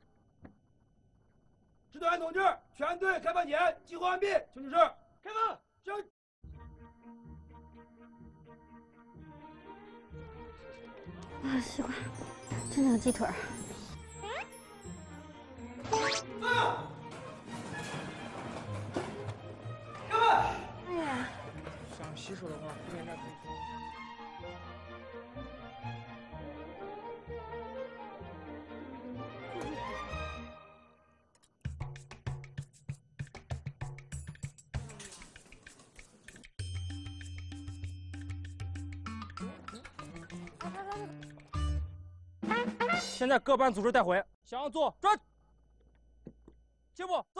指导员同志，全队开饭前集合完毕，请指示，开饭，行。 好习惯，真的有鸡腿儿。哎呀， 想洗手的话，后面这可以。现在各班组织带回，向右坐，转，接步，走。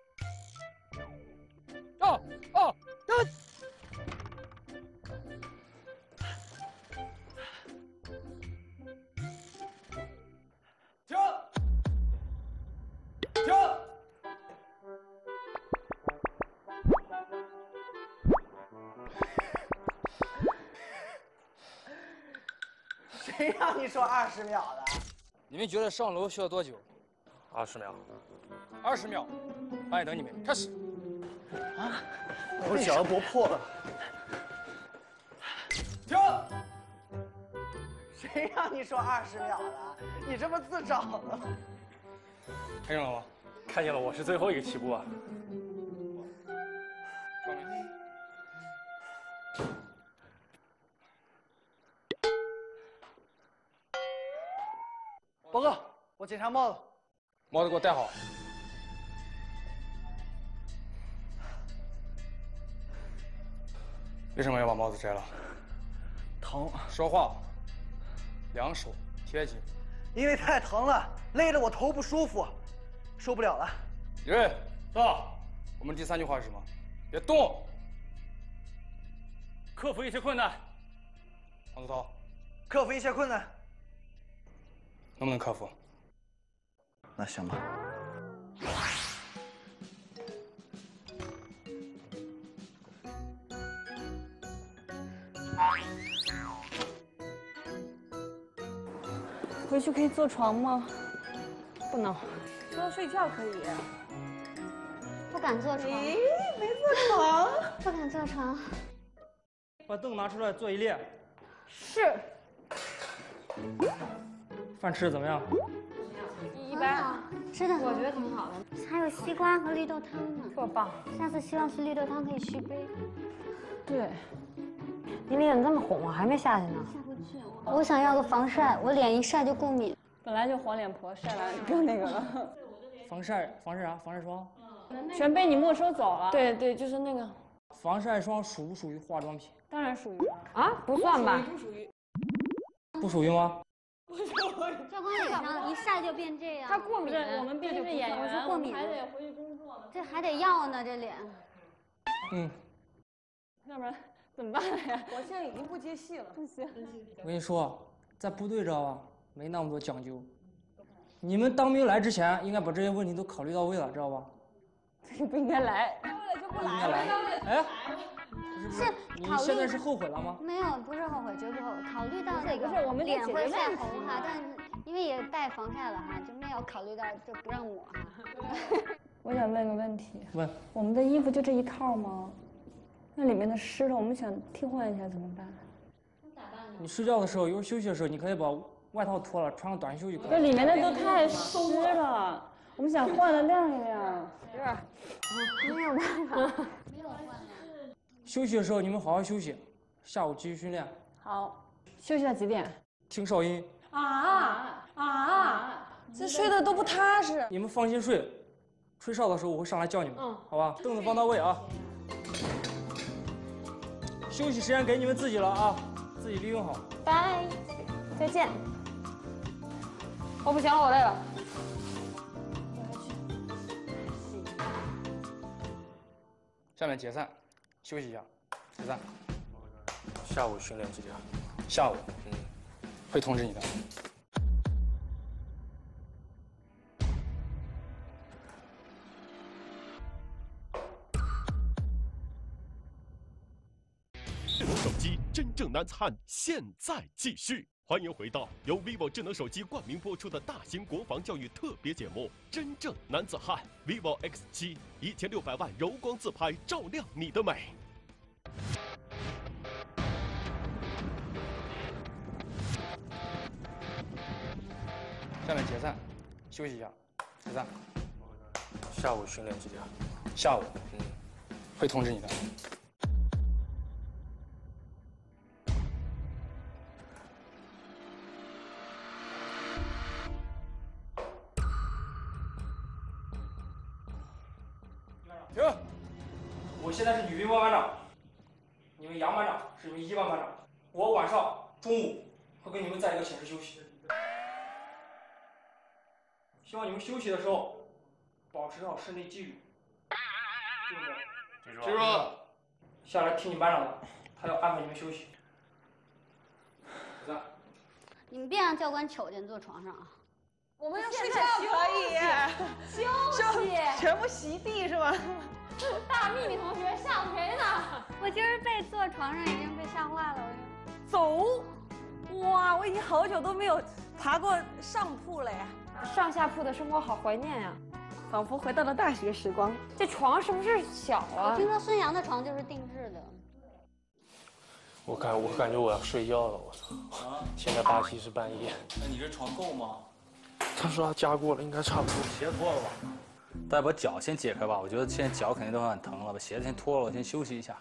跟。停！停！ 谁让你说20秒的？ 你们觉得上楼需要多久 ？20秒。 20秒，班里等你们，开始。 啊！我脚要磨破了。 停！ 谁让你说20秒的？你这不自找的吗？ 看见了吗？ 看见了，我是最后一个起步啊。 报告，我检查帽子。 帽子给我戴好。为什么要把帽子摘了？ 疼。 说话。两手贴紧。 因为太疼了，勒得我头不舒服，受不了了。 李锐，到。我们第3句话是什么？别动。 克服一切困难。 黄子韬。 克服一切困难。 能不能克服？ 那行吧。 回去可以坐床吗？ 不能。 说睡觉可以。 不敢坐床。 咦，没坐床？ 不敢坐床。 把凳拿出来坐一列。 是。 饭吃的怎么样？ 一般。 吃的我觉得挺好的。 还有西瓜和绿豆汤呢， 特棒。 下次希望是绿豆汤可以续杯。 对。你脸怎么这么红啊？还没下去呢。 下不去。我想要个防晒，我脸一晒就过敏。 本来就黄脸婆，晒完不用那个了。 防晒啥？防晒霜。 全被你没收走了。 对对，就是那个。 防晒霜属不属于化妆品？ 当然属于啊，不算吧？ 不属于。 不属于吗？ 这光脸上一晒就变这样。 他过敏，我们毕竟是演员， 我是过敏， 还得回去工作呢。 这还得药呢，这脸。 嗯。 要不然怎么办呀？ 我现在已经不接戏了。 不行。 我跟你说，在部队知道吧？没那么多讲究。你们当兵来之前，应该把这些问题都考虑到位了，知道吧？ 这个不应该来， 不应该来。哎， 是你现在是后悔了吗？ 没有，不是后悔，绝不后悔。考虑到那个我们脸会晒红哈，但是因为也带防晒了哈，就没有考虑到就不让抹哈。 我想问个问题。 问。 我们的衣服就这一套吗？那里面的湿了，我们想替换一下怎么办？ 你睡觉的时候，一会儿休息的时候，你可以把外套脱了，穿个短袖就可以。 这里面的都太湿了，我们想换了晾一晾。 没有办法，没有办法。 休息的时候你们好好休息，下午继续训练。 好，休息到几点？ 听哨音。 这睡得都不踏实。 你们放心睡，吹哨的时候我会上来叫你们，好吧？凳子放到位啊。休息时间给你们自己了啊，自己利用好。 拜，再见。我不行了，我累了。 下面解散，休息一下，解散。 下午训练几点？ 下午，会通知你的。 智能手机真正男子汉现在继续，欢迎回到由 vivo 智能手机冠名播出的大型国防教育特别节目《真正男子汉》vivo X7 1600万柔光自拍，照亮你的美。 下面解散，休息一下，解散。 下午训练几点？ 下午，会通知你的。停！我现在是女兵班班长，你们杨班长是你们1班班长。我晚上、中午会跟你们在一个寝室休息。希望你们休息的时候保持好身体纪律。 记住。 下来听你班长的，他要安排你们休息。 你们别让教官瞅见坐床上啊！ 我们要睡觉可以， 休息， 全部席地是吧？ 大秘密同学吓唬谁呢？我今儿被坐床上已经被吓坏了。 走，哇，我已经好久都没有爬过上铺了呀。 上下铺的生活好怀念呀， 仿佛回到了大学时光。 这床是不是小啊？ 我听说孙杨的床就是定制的。 我感觉我要睡觉了，我操！现在巴西是半夜。 那你这床够吗？ 他说他加过了，应该差不多。 鞋脱了吧？大家把脚先解开吧，我觉得现在脚肯定都很疼了，把鞋子先脱了，我先休息一下。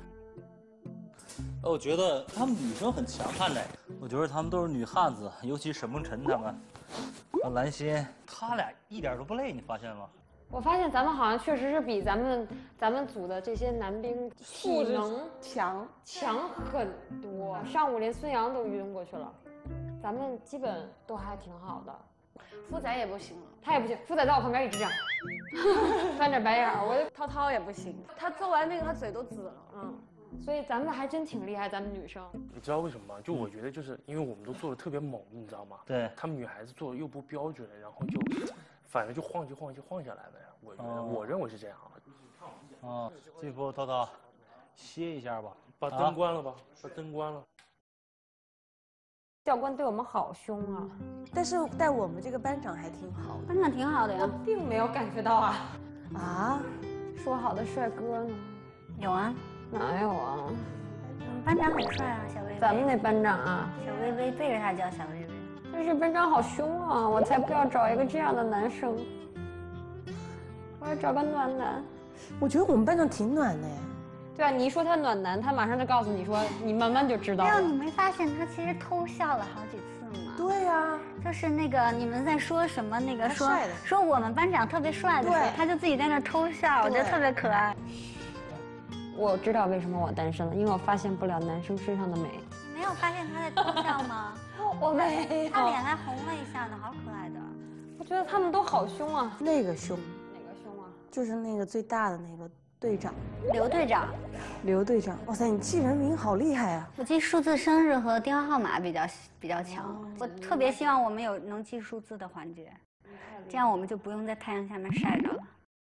我觉得他们女生很强悍的，我觉得他们都是女汉子，尤其沈梦辰他们，兰心，他俩一点都不累，你发现吗？ 我发现咱们好像确实是比咱们组的这些男兵体能强很多，上午连孙杨都晕过去了，咱们基本都还挺好的。 夫仔也不行了， 他也不行，夫仔在我旁边一直这样，翻着白眼儿。我涛涛也不行，他做完那个他嘴都紫了。 所以咱们还真挺厉害，咱们女生。 你知道为什么吗？就我觉得就是因为我们都做的特别猛，你知道吗？ 对， 他们女孩子做的又不标准，然后就反正就晃下来了呀。我觉得我认为是这样的。 哦，这波涛涛，歇一下吧， 把灯关了吧，把灯关了。 教官对我们好凶啊， 但是带我们这个班长还挺好的， 班长挺好的呀。 我并没有感觉到啊。 啊？ 说好的帅哥呢？ 有啊。 哪有啊？ 班长很帅啊，小薇薇。 咱们那班长啊， 小薇薇对着他叫小薇薇。 但是班长好凶啊！我才不要找一个这样的男生，我要找个暖男。 我觉得我们班长挺暖的呀。 对啊，你一说他暖男，他马上就告诉你说，你慢慢就知道了。 没有，你没发现他其实偷笑了好几次吗？ 对呀， 就是那个你们在说什么那个说我们班长特别帅的时候，他就自己在那偷笑，我觉得特别可爱。 我知道为什么我单身了，因为我发现不了男生身上的美。 你没有发现他在偷笑吗？ 我没有， 他脸还红了一下呢，好可爱的。 我觉得他们都好凶啊。 那个凶？ 哪个凶啊？ 就是那个最大的那个队长， 刘队长。 刘队长，哇塞，你记人名好厉害啊！ 我记数字生日和电话号码比较强。我特别希望我们有能记数字的环节，这样我们就不用在太阳下面晒着了。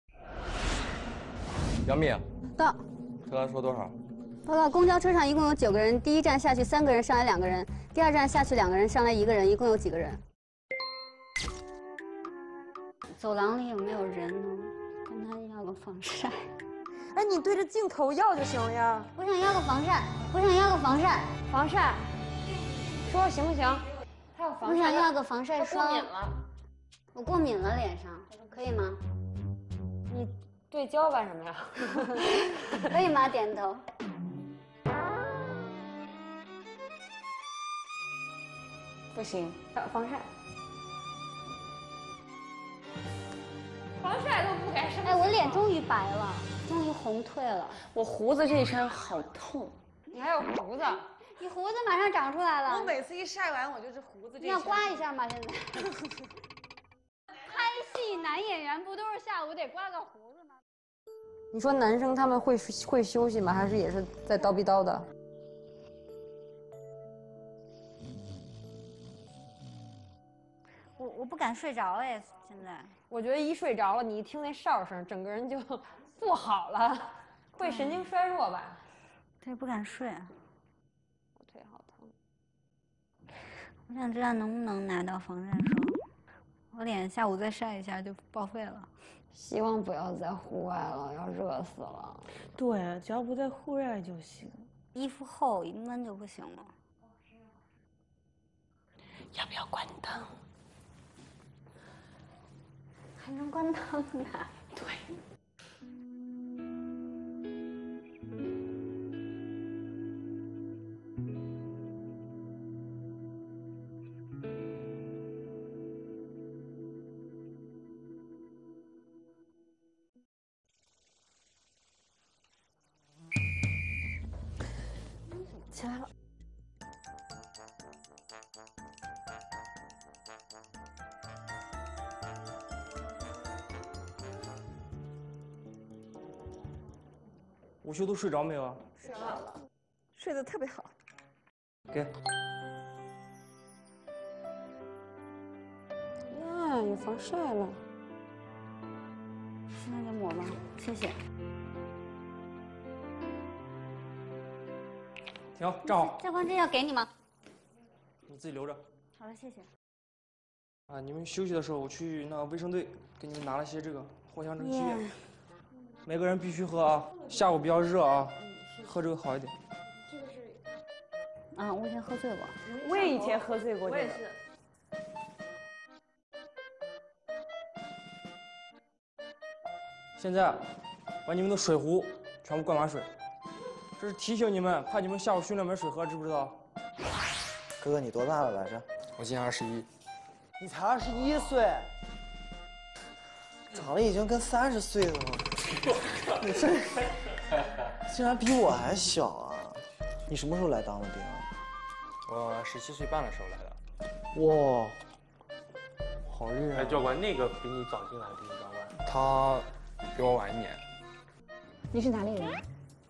杨幂， 到。 刚才说多少？ 报告，公交车上一共有9个人，第一站下去3个人，上来2个人；第二站下去2个人，上来1个人，一共有几个人？走廊里有没有人呢？跟他要个防晒。 哎，你对着镜头要就行了呀。 我想要个防晒，我想要个防晒， 防晒。说行不行？还有防晒。 我想要个防晒霜。 过敏了。 我过敏了，脸上可以吗？ 你对焦干什么呀？ 可以吗？点头。 不行， 防晒。防晒都不敢生气。 哎，我脸终于白了，终于红退了。 我胡子这一圈好痛。 你还有胡子？ 你胡子马上长出来了。 我每次一晒完，我就是胡子这。 你要刮一下吗？现在。拍戏男演员不都是下午得刮个胡子吗？ 你说男生他们会休息吗？还是也是在叨逼叨的？ 我不敢睡着哎，现在。 我觉得一睡着了，你一听那哨声，整个人就不好了，会神经衰弱吧？ 对，不敢睡。 我腿好疼。 我想知道能不能拿到防晒霜，我脸下午再晒一下就报废了。 希望不要在户外了，要热死了。 对，只要不在户外就行。 衣服厚一闷就不行了。 要不要关灯？ 还能关灯呢。 对。起来了。 午休都睡着没有啊？ 睡了，睡得特别好。 给。 呀，有防晒了。 现在就抹吗？谢谢。 停，站好。 教官，这要给你吗？ 你自己留着。 好了，谢谢。 啊，你们休息的时候，我去那个卫生队给你们拿了些这个藿香正气液，每个人必须喝啊。下午比较热啊，喝这个好一点。 这个是啊，我以前喝醉过。 我也以前喝醉过。 我也是。 现在把你们的水壶全部灌满水，这是提醒你们，怕你们下午训练没水喝，知不知道？ 哥哥，你多大了来着？ 我今年21。 你才21岁，长得已经跟30岁了。你这竟然比我还小啊！你什么时候来当的兵啊？ 我17岁半的时候来的。 哇，好厉害！ 哎，教官，那个比你早进来的兵教官， 他比我晚1年。 你是哪里人？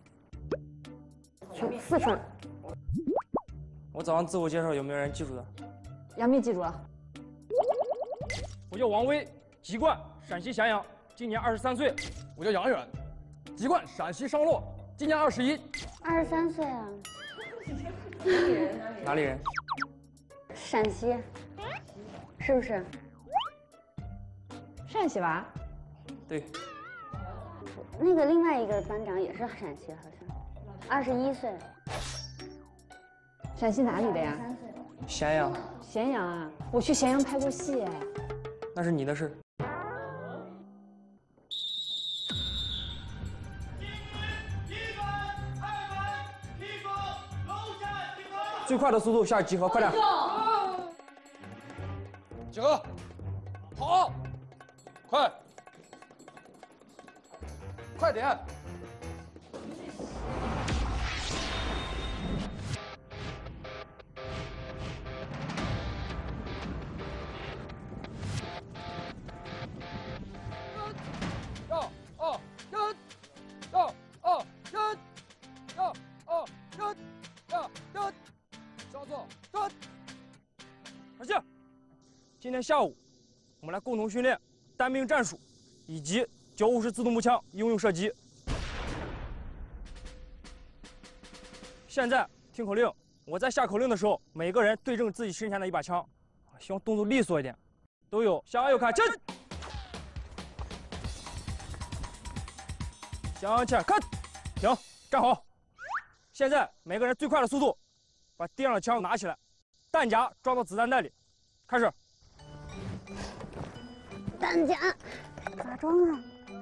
四川。 我早上自我介绍有没有人记住的？ 杨幂记住了。 我叫王威，籍贯陕西咸阳，今年23岁。 我叫杨远，籍贯陕西商洛，今年21。 23岁啊。 哪里人？ 陕西，是不是？ 陕西娃。 对。 那个另外一个班长也是陕西，好像21岁。 陕西哪里的呀 ？23岁。 咸阳。 咸阳啊，我去咸阳拍过戏哎。 那是你的事。最快的速度下集合，快点！ 集合，好，快点！ 今天下午，我们来共同训练单兵战术，以及956式自动步枪应用射击。现在听口令，我在下口令的时候，每个人对正自己身前的一把枪，希望动作利索一点。都有向右看，站；向前看，停，站好。现在每个人最快的速度，把地上的枪拿起来，弹夹装到子弹袋里，开始。 弹夹咋装啊？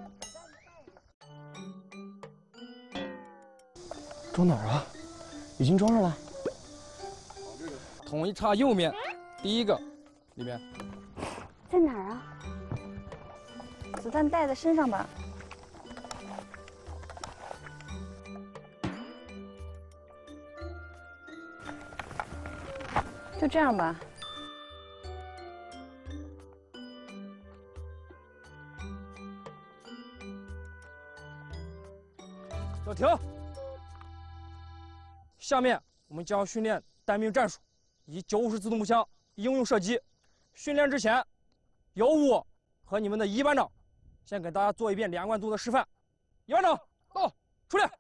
装哪儿啊？已经装上了。 统一插右面，第一个里面。 在哪儿啊？ 子弹带在身上吧。就这样吧。 叫停！下面我们将训练单兵战术，以及956式自动步枪应用射击。训练之前，由我和你们的1班长先给大家做一遍连贯度的示范。1班长到，出列。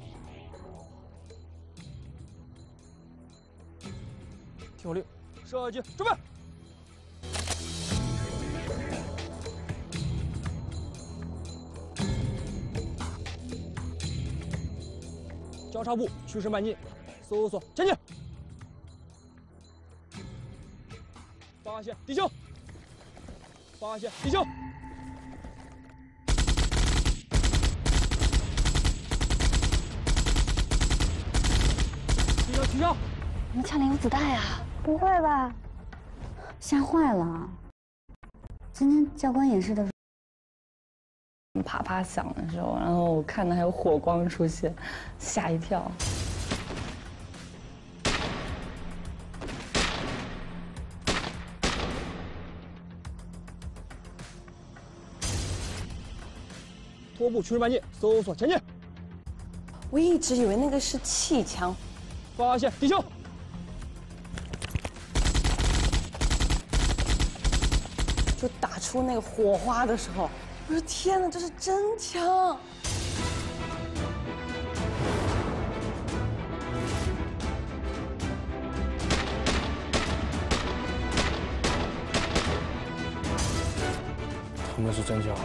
听口令，射击，准备。交叉步，趋势迈进，搜索，前进。发现敌情，发现敌情， 取消。 你们枪里有子弹呀？不会吧？吓坏了！今天教官演示的时候，啪啪响的时候，然后我看到还有火光出现，吓一跳。 拖步群势慢进，搜索前进。 我一直以为那个是气枪。 发现敌情。 就打出那个火花的时候，我说天哪，这是真枪！ 他们是真枪。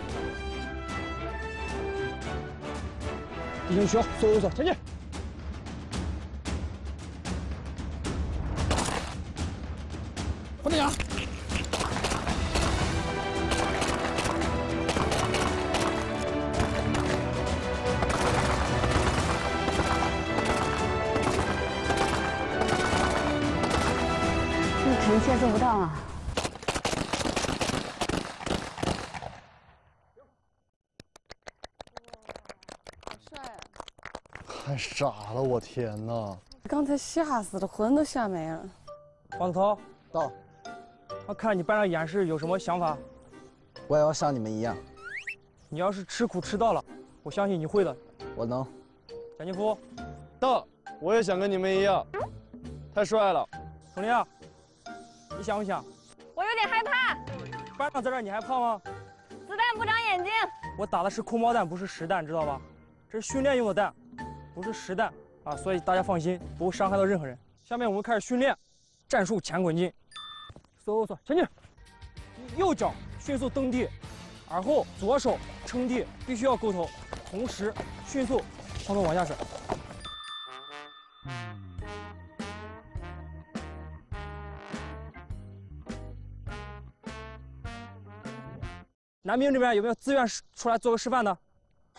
敌情需要搜索前进。换弹夹。 这臣妾做不到啊。 太傻了，我天哪！ 刚才吓死了，魂都吓没了。 黄子韬到。 我看你班上演示有什么想法？ 我也要像你们一样。 你要是吃苦吃到了，我相信你会的。 我能。 蒋劲夫到，我也想跟你们一样，太帅了。 佟林啊，你想不想？ 我有点害怕。 班长在这儿，你害怕吗？ 子弹不长眼睛。 我打的是空包弹，不是实弹，知道吧？这是训练用的弹。 不是实弹啊，所以大家放心，不会伤害到任何人。下面我们开始训练战术前滚进，搜索前进，右脚迅速蹬地，而后左手撑地，必须要勾头，同时迅速从头往下甩。男兵这边有没有自愿出来做个示范的？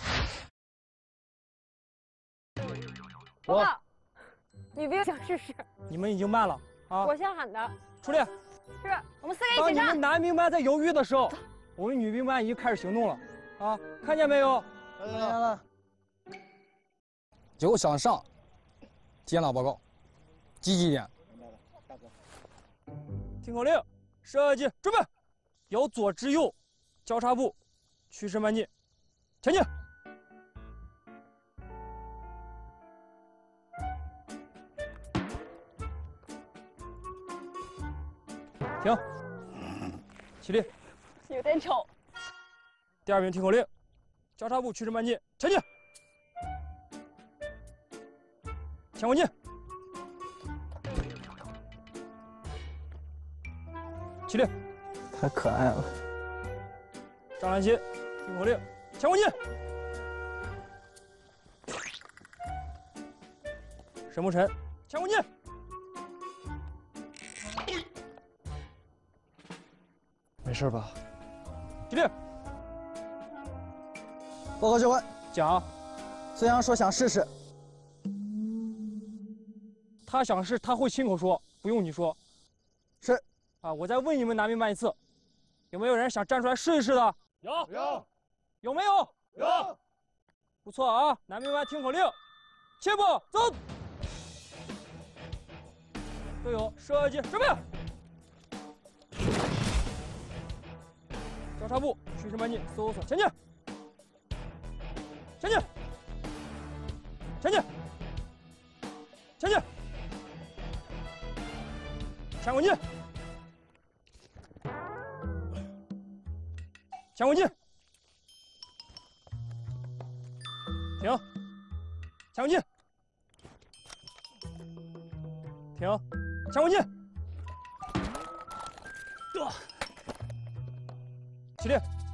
我，女兵想试试。 你们已经慢了啊！ 我先喊的。 出列。 是，我们4个一起上。 当你们男兵班在犹豫的时候，我们女兵班已经开始行动了啊！看见没有？ 看见了。 有想上，接纳报告，积极一点。 听口令，射击，准备，由左至右，交叉步，趋势慢进，前进。 停，起立。 有点丑。 第2名听口令，交叉步，趋势慢进，前进。前滚进。起立。 太可爱了。 上蓝心，听口令，前滚进。沈沐晨，前滚进。 没事吧？ 起立。 报告教官， 讲。 孙杨说想试试。 他想试，他会亲口说，不用你说。 是。 啊，我再问你们男兵班一次，有没有人想站出来试一试的？ 有。 有没有？ 有。 不错啊，男兵班听口令，切步走。队友射击，准备。 交叉步，趋势慢进，搜索前进，前进，前进，前进，前滚进，前滚进，停，前滚进，停，前滚进。 起立，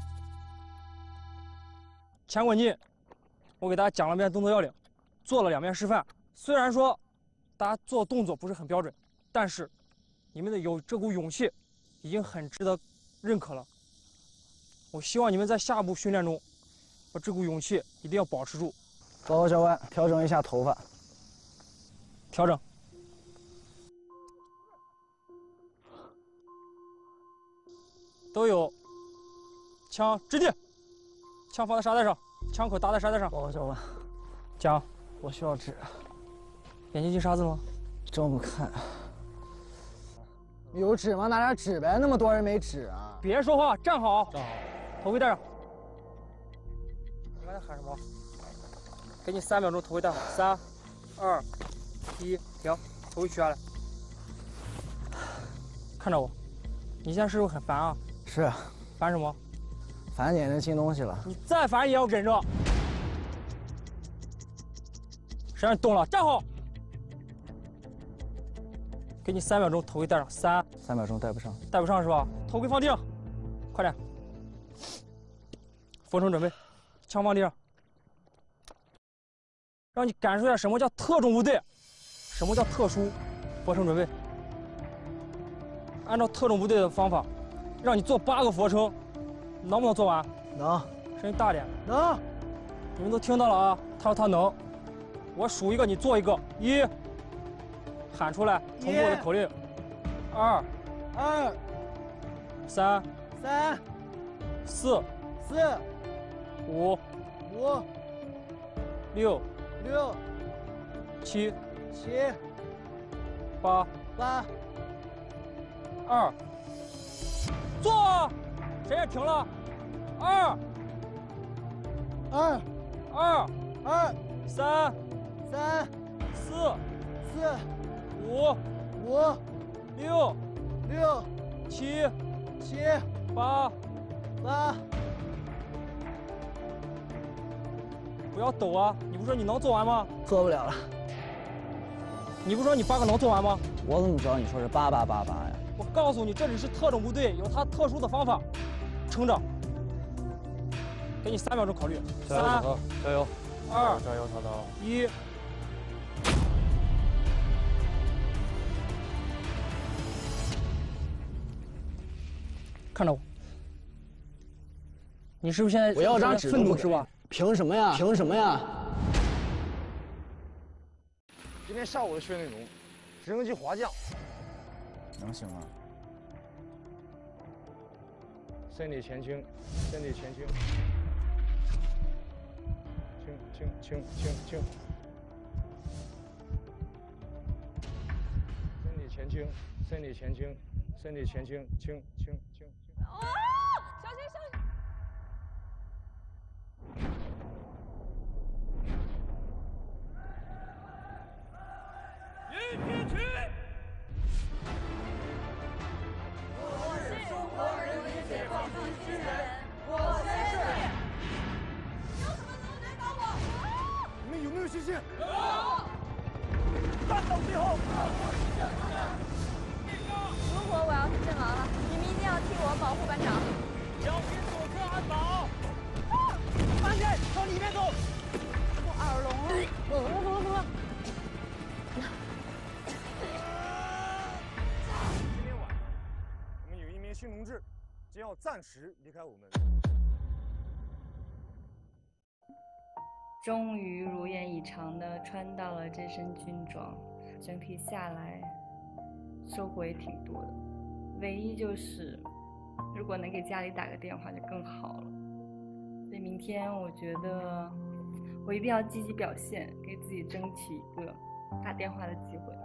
前滚进。我给大家讲了遍动作要领，做了2遍示范。虽然说大家做动作不是很标准，但是你们的有这股勇气，已经很值得认可了。我希望你们在下步训练中，把这股勇气一定要保持住。 报告教官，调整一下头发。 调整。 都有枪支地，枪放在沙袋上，枪口搭在沙袋上。 教官， 讲， 我需要纸。 眼睛进沙子吗？ 这么看。有纸吗？拿点纸呗，那么多人没纸啊！ 别说话，站好，站好，头盔戴上。你刚才喊什么？给你3秒钟，头盔戴好。3、2、1，停，头盔取下来。看着我，你现在是不是很烦啊？ 是。 烦什么？ 烦捡这新东西了。 你再烦也要忍着。谁让你动了？站好。给你3秒钟，头盔戴上。 3秒钟戴不上。 戴不上是吧？头盔放地上，快点。俯身准备，枪放地上。让你感受一下什么叫特种部队，什么叫特殊。俯身准备。按照特种部队的方法，让你做8个俯卧撑，能不能做完？ 能。 声音大点。 能。 你们都听到了啊？他说他能。我数一个，你做一个。1，喊出来，重复我的口令。2、3、4、5、6、7、8、2，做，谁也停了。2、3、4、5、6、7、8。不要抖啊！你不说你能做完吗？ 做不了了。 你不说你8个能做完吗？ 我怎么知道你说是8888呀？ 我告诉你，这里是特种部队，有它特殊的方法。撑着，给你3秒钟考虑。 加油，小涛，加油 ！2， 加油，小涛 ！1。看着我，你是不是现在我要张纸愤怒是吧？ 凭什么呀？凭什么呀？ 今天下午的训练内容，直升机滑降， 能行吗？ 身体前倾，身体前倾，轻，身体前倾，身体前倾，身体前倾，轻。 啊！小心！ 云天区。我是中国人民解放军军人，我宣誓。有什么能难倒我？ 你们有没有信心？ 有。 战到最后。 如果我要是阵亡了，你们一定要替我保护班长。 小心左侧安保。 放开，往里面走。我耳聋了。走了。 今天晚上，我们有一名新同志将要暂时离开我们。 终于如愿以偿地穿到了这身军装，整体下来收获也挺多的。唯一就是如果能给家里打个电话就更好了。所以明天我觉得我一定要积极表现，给自己争取一个打电话的机会。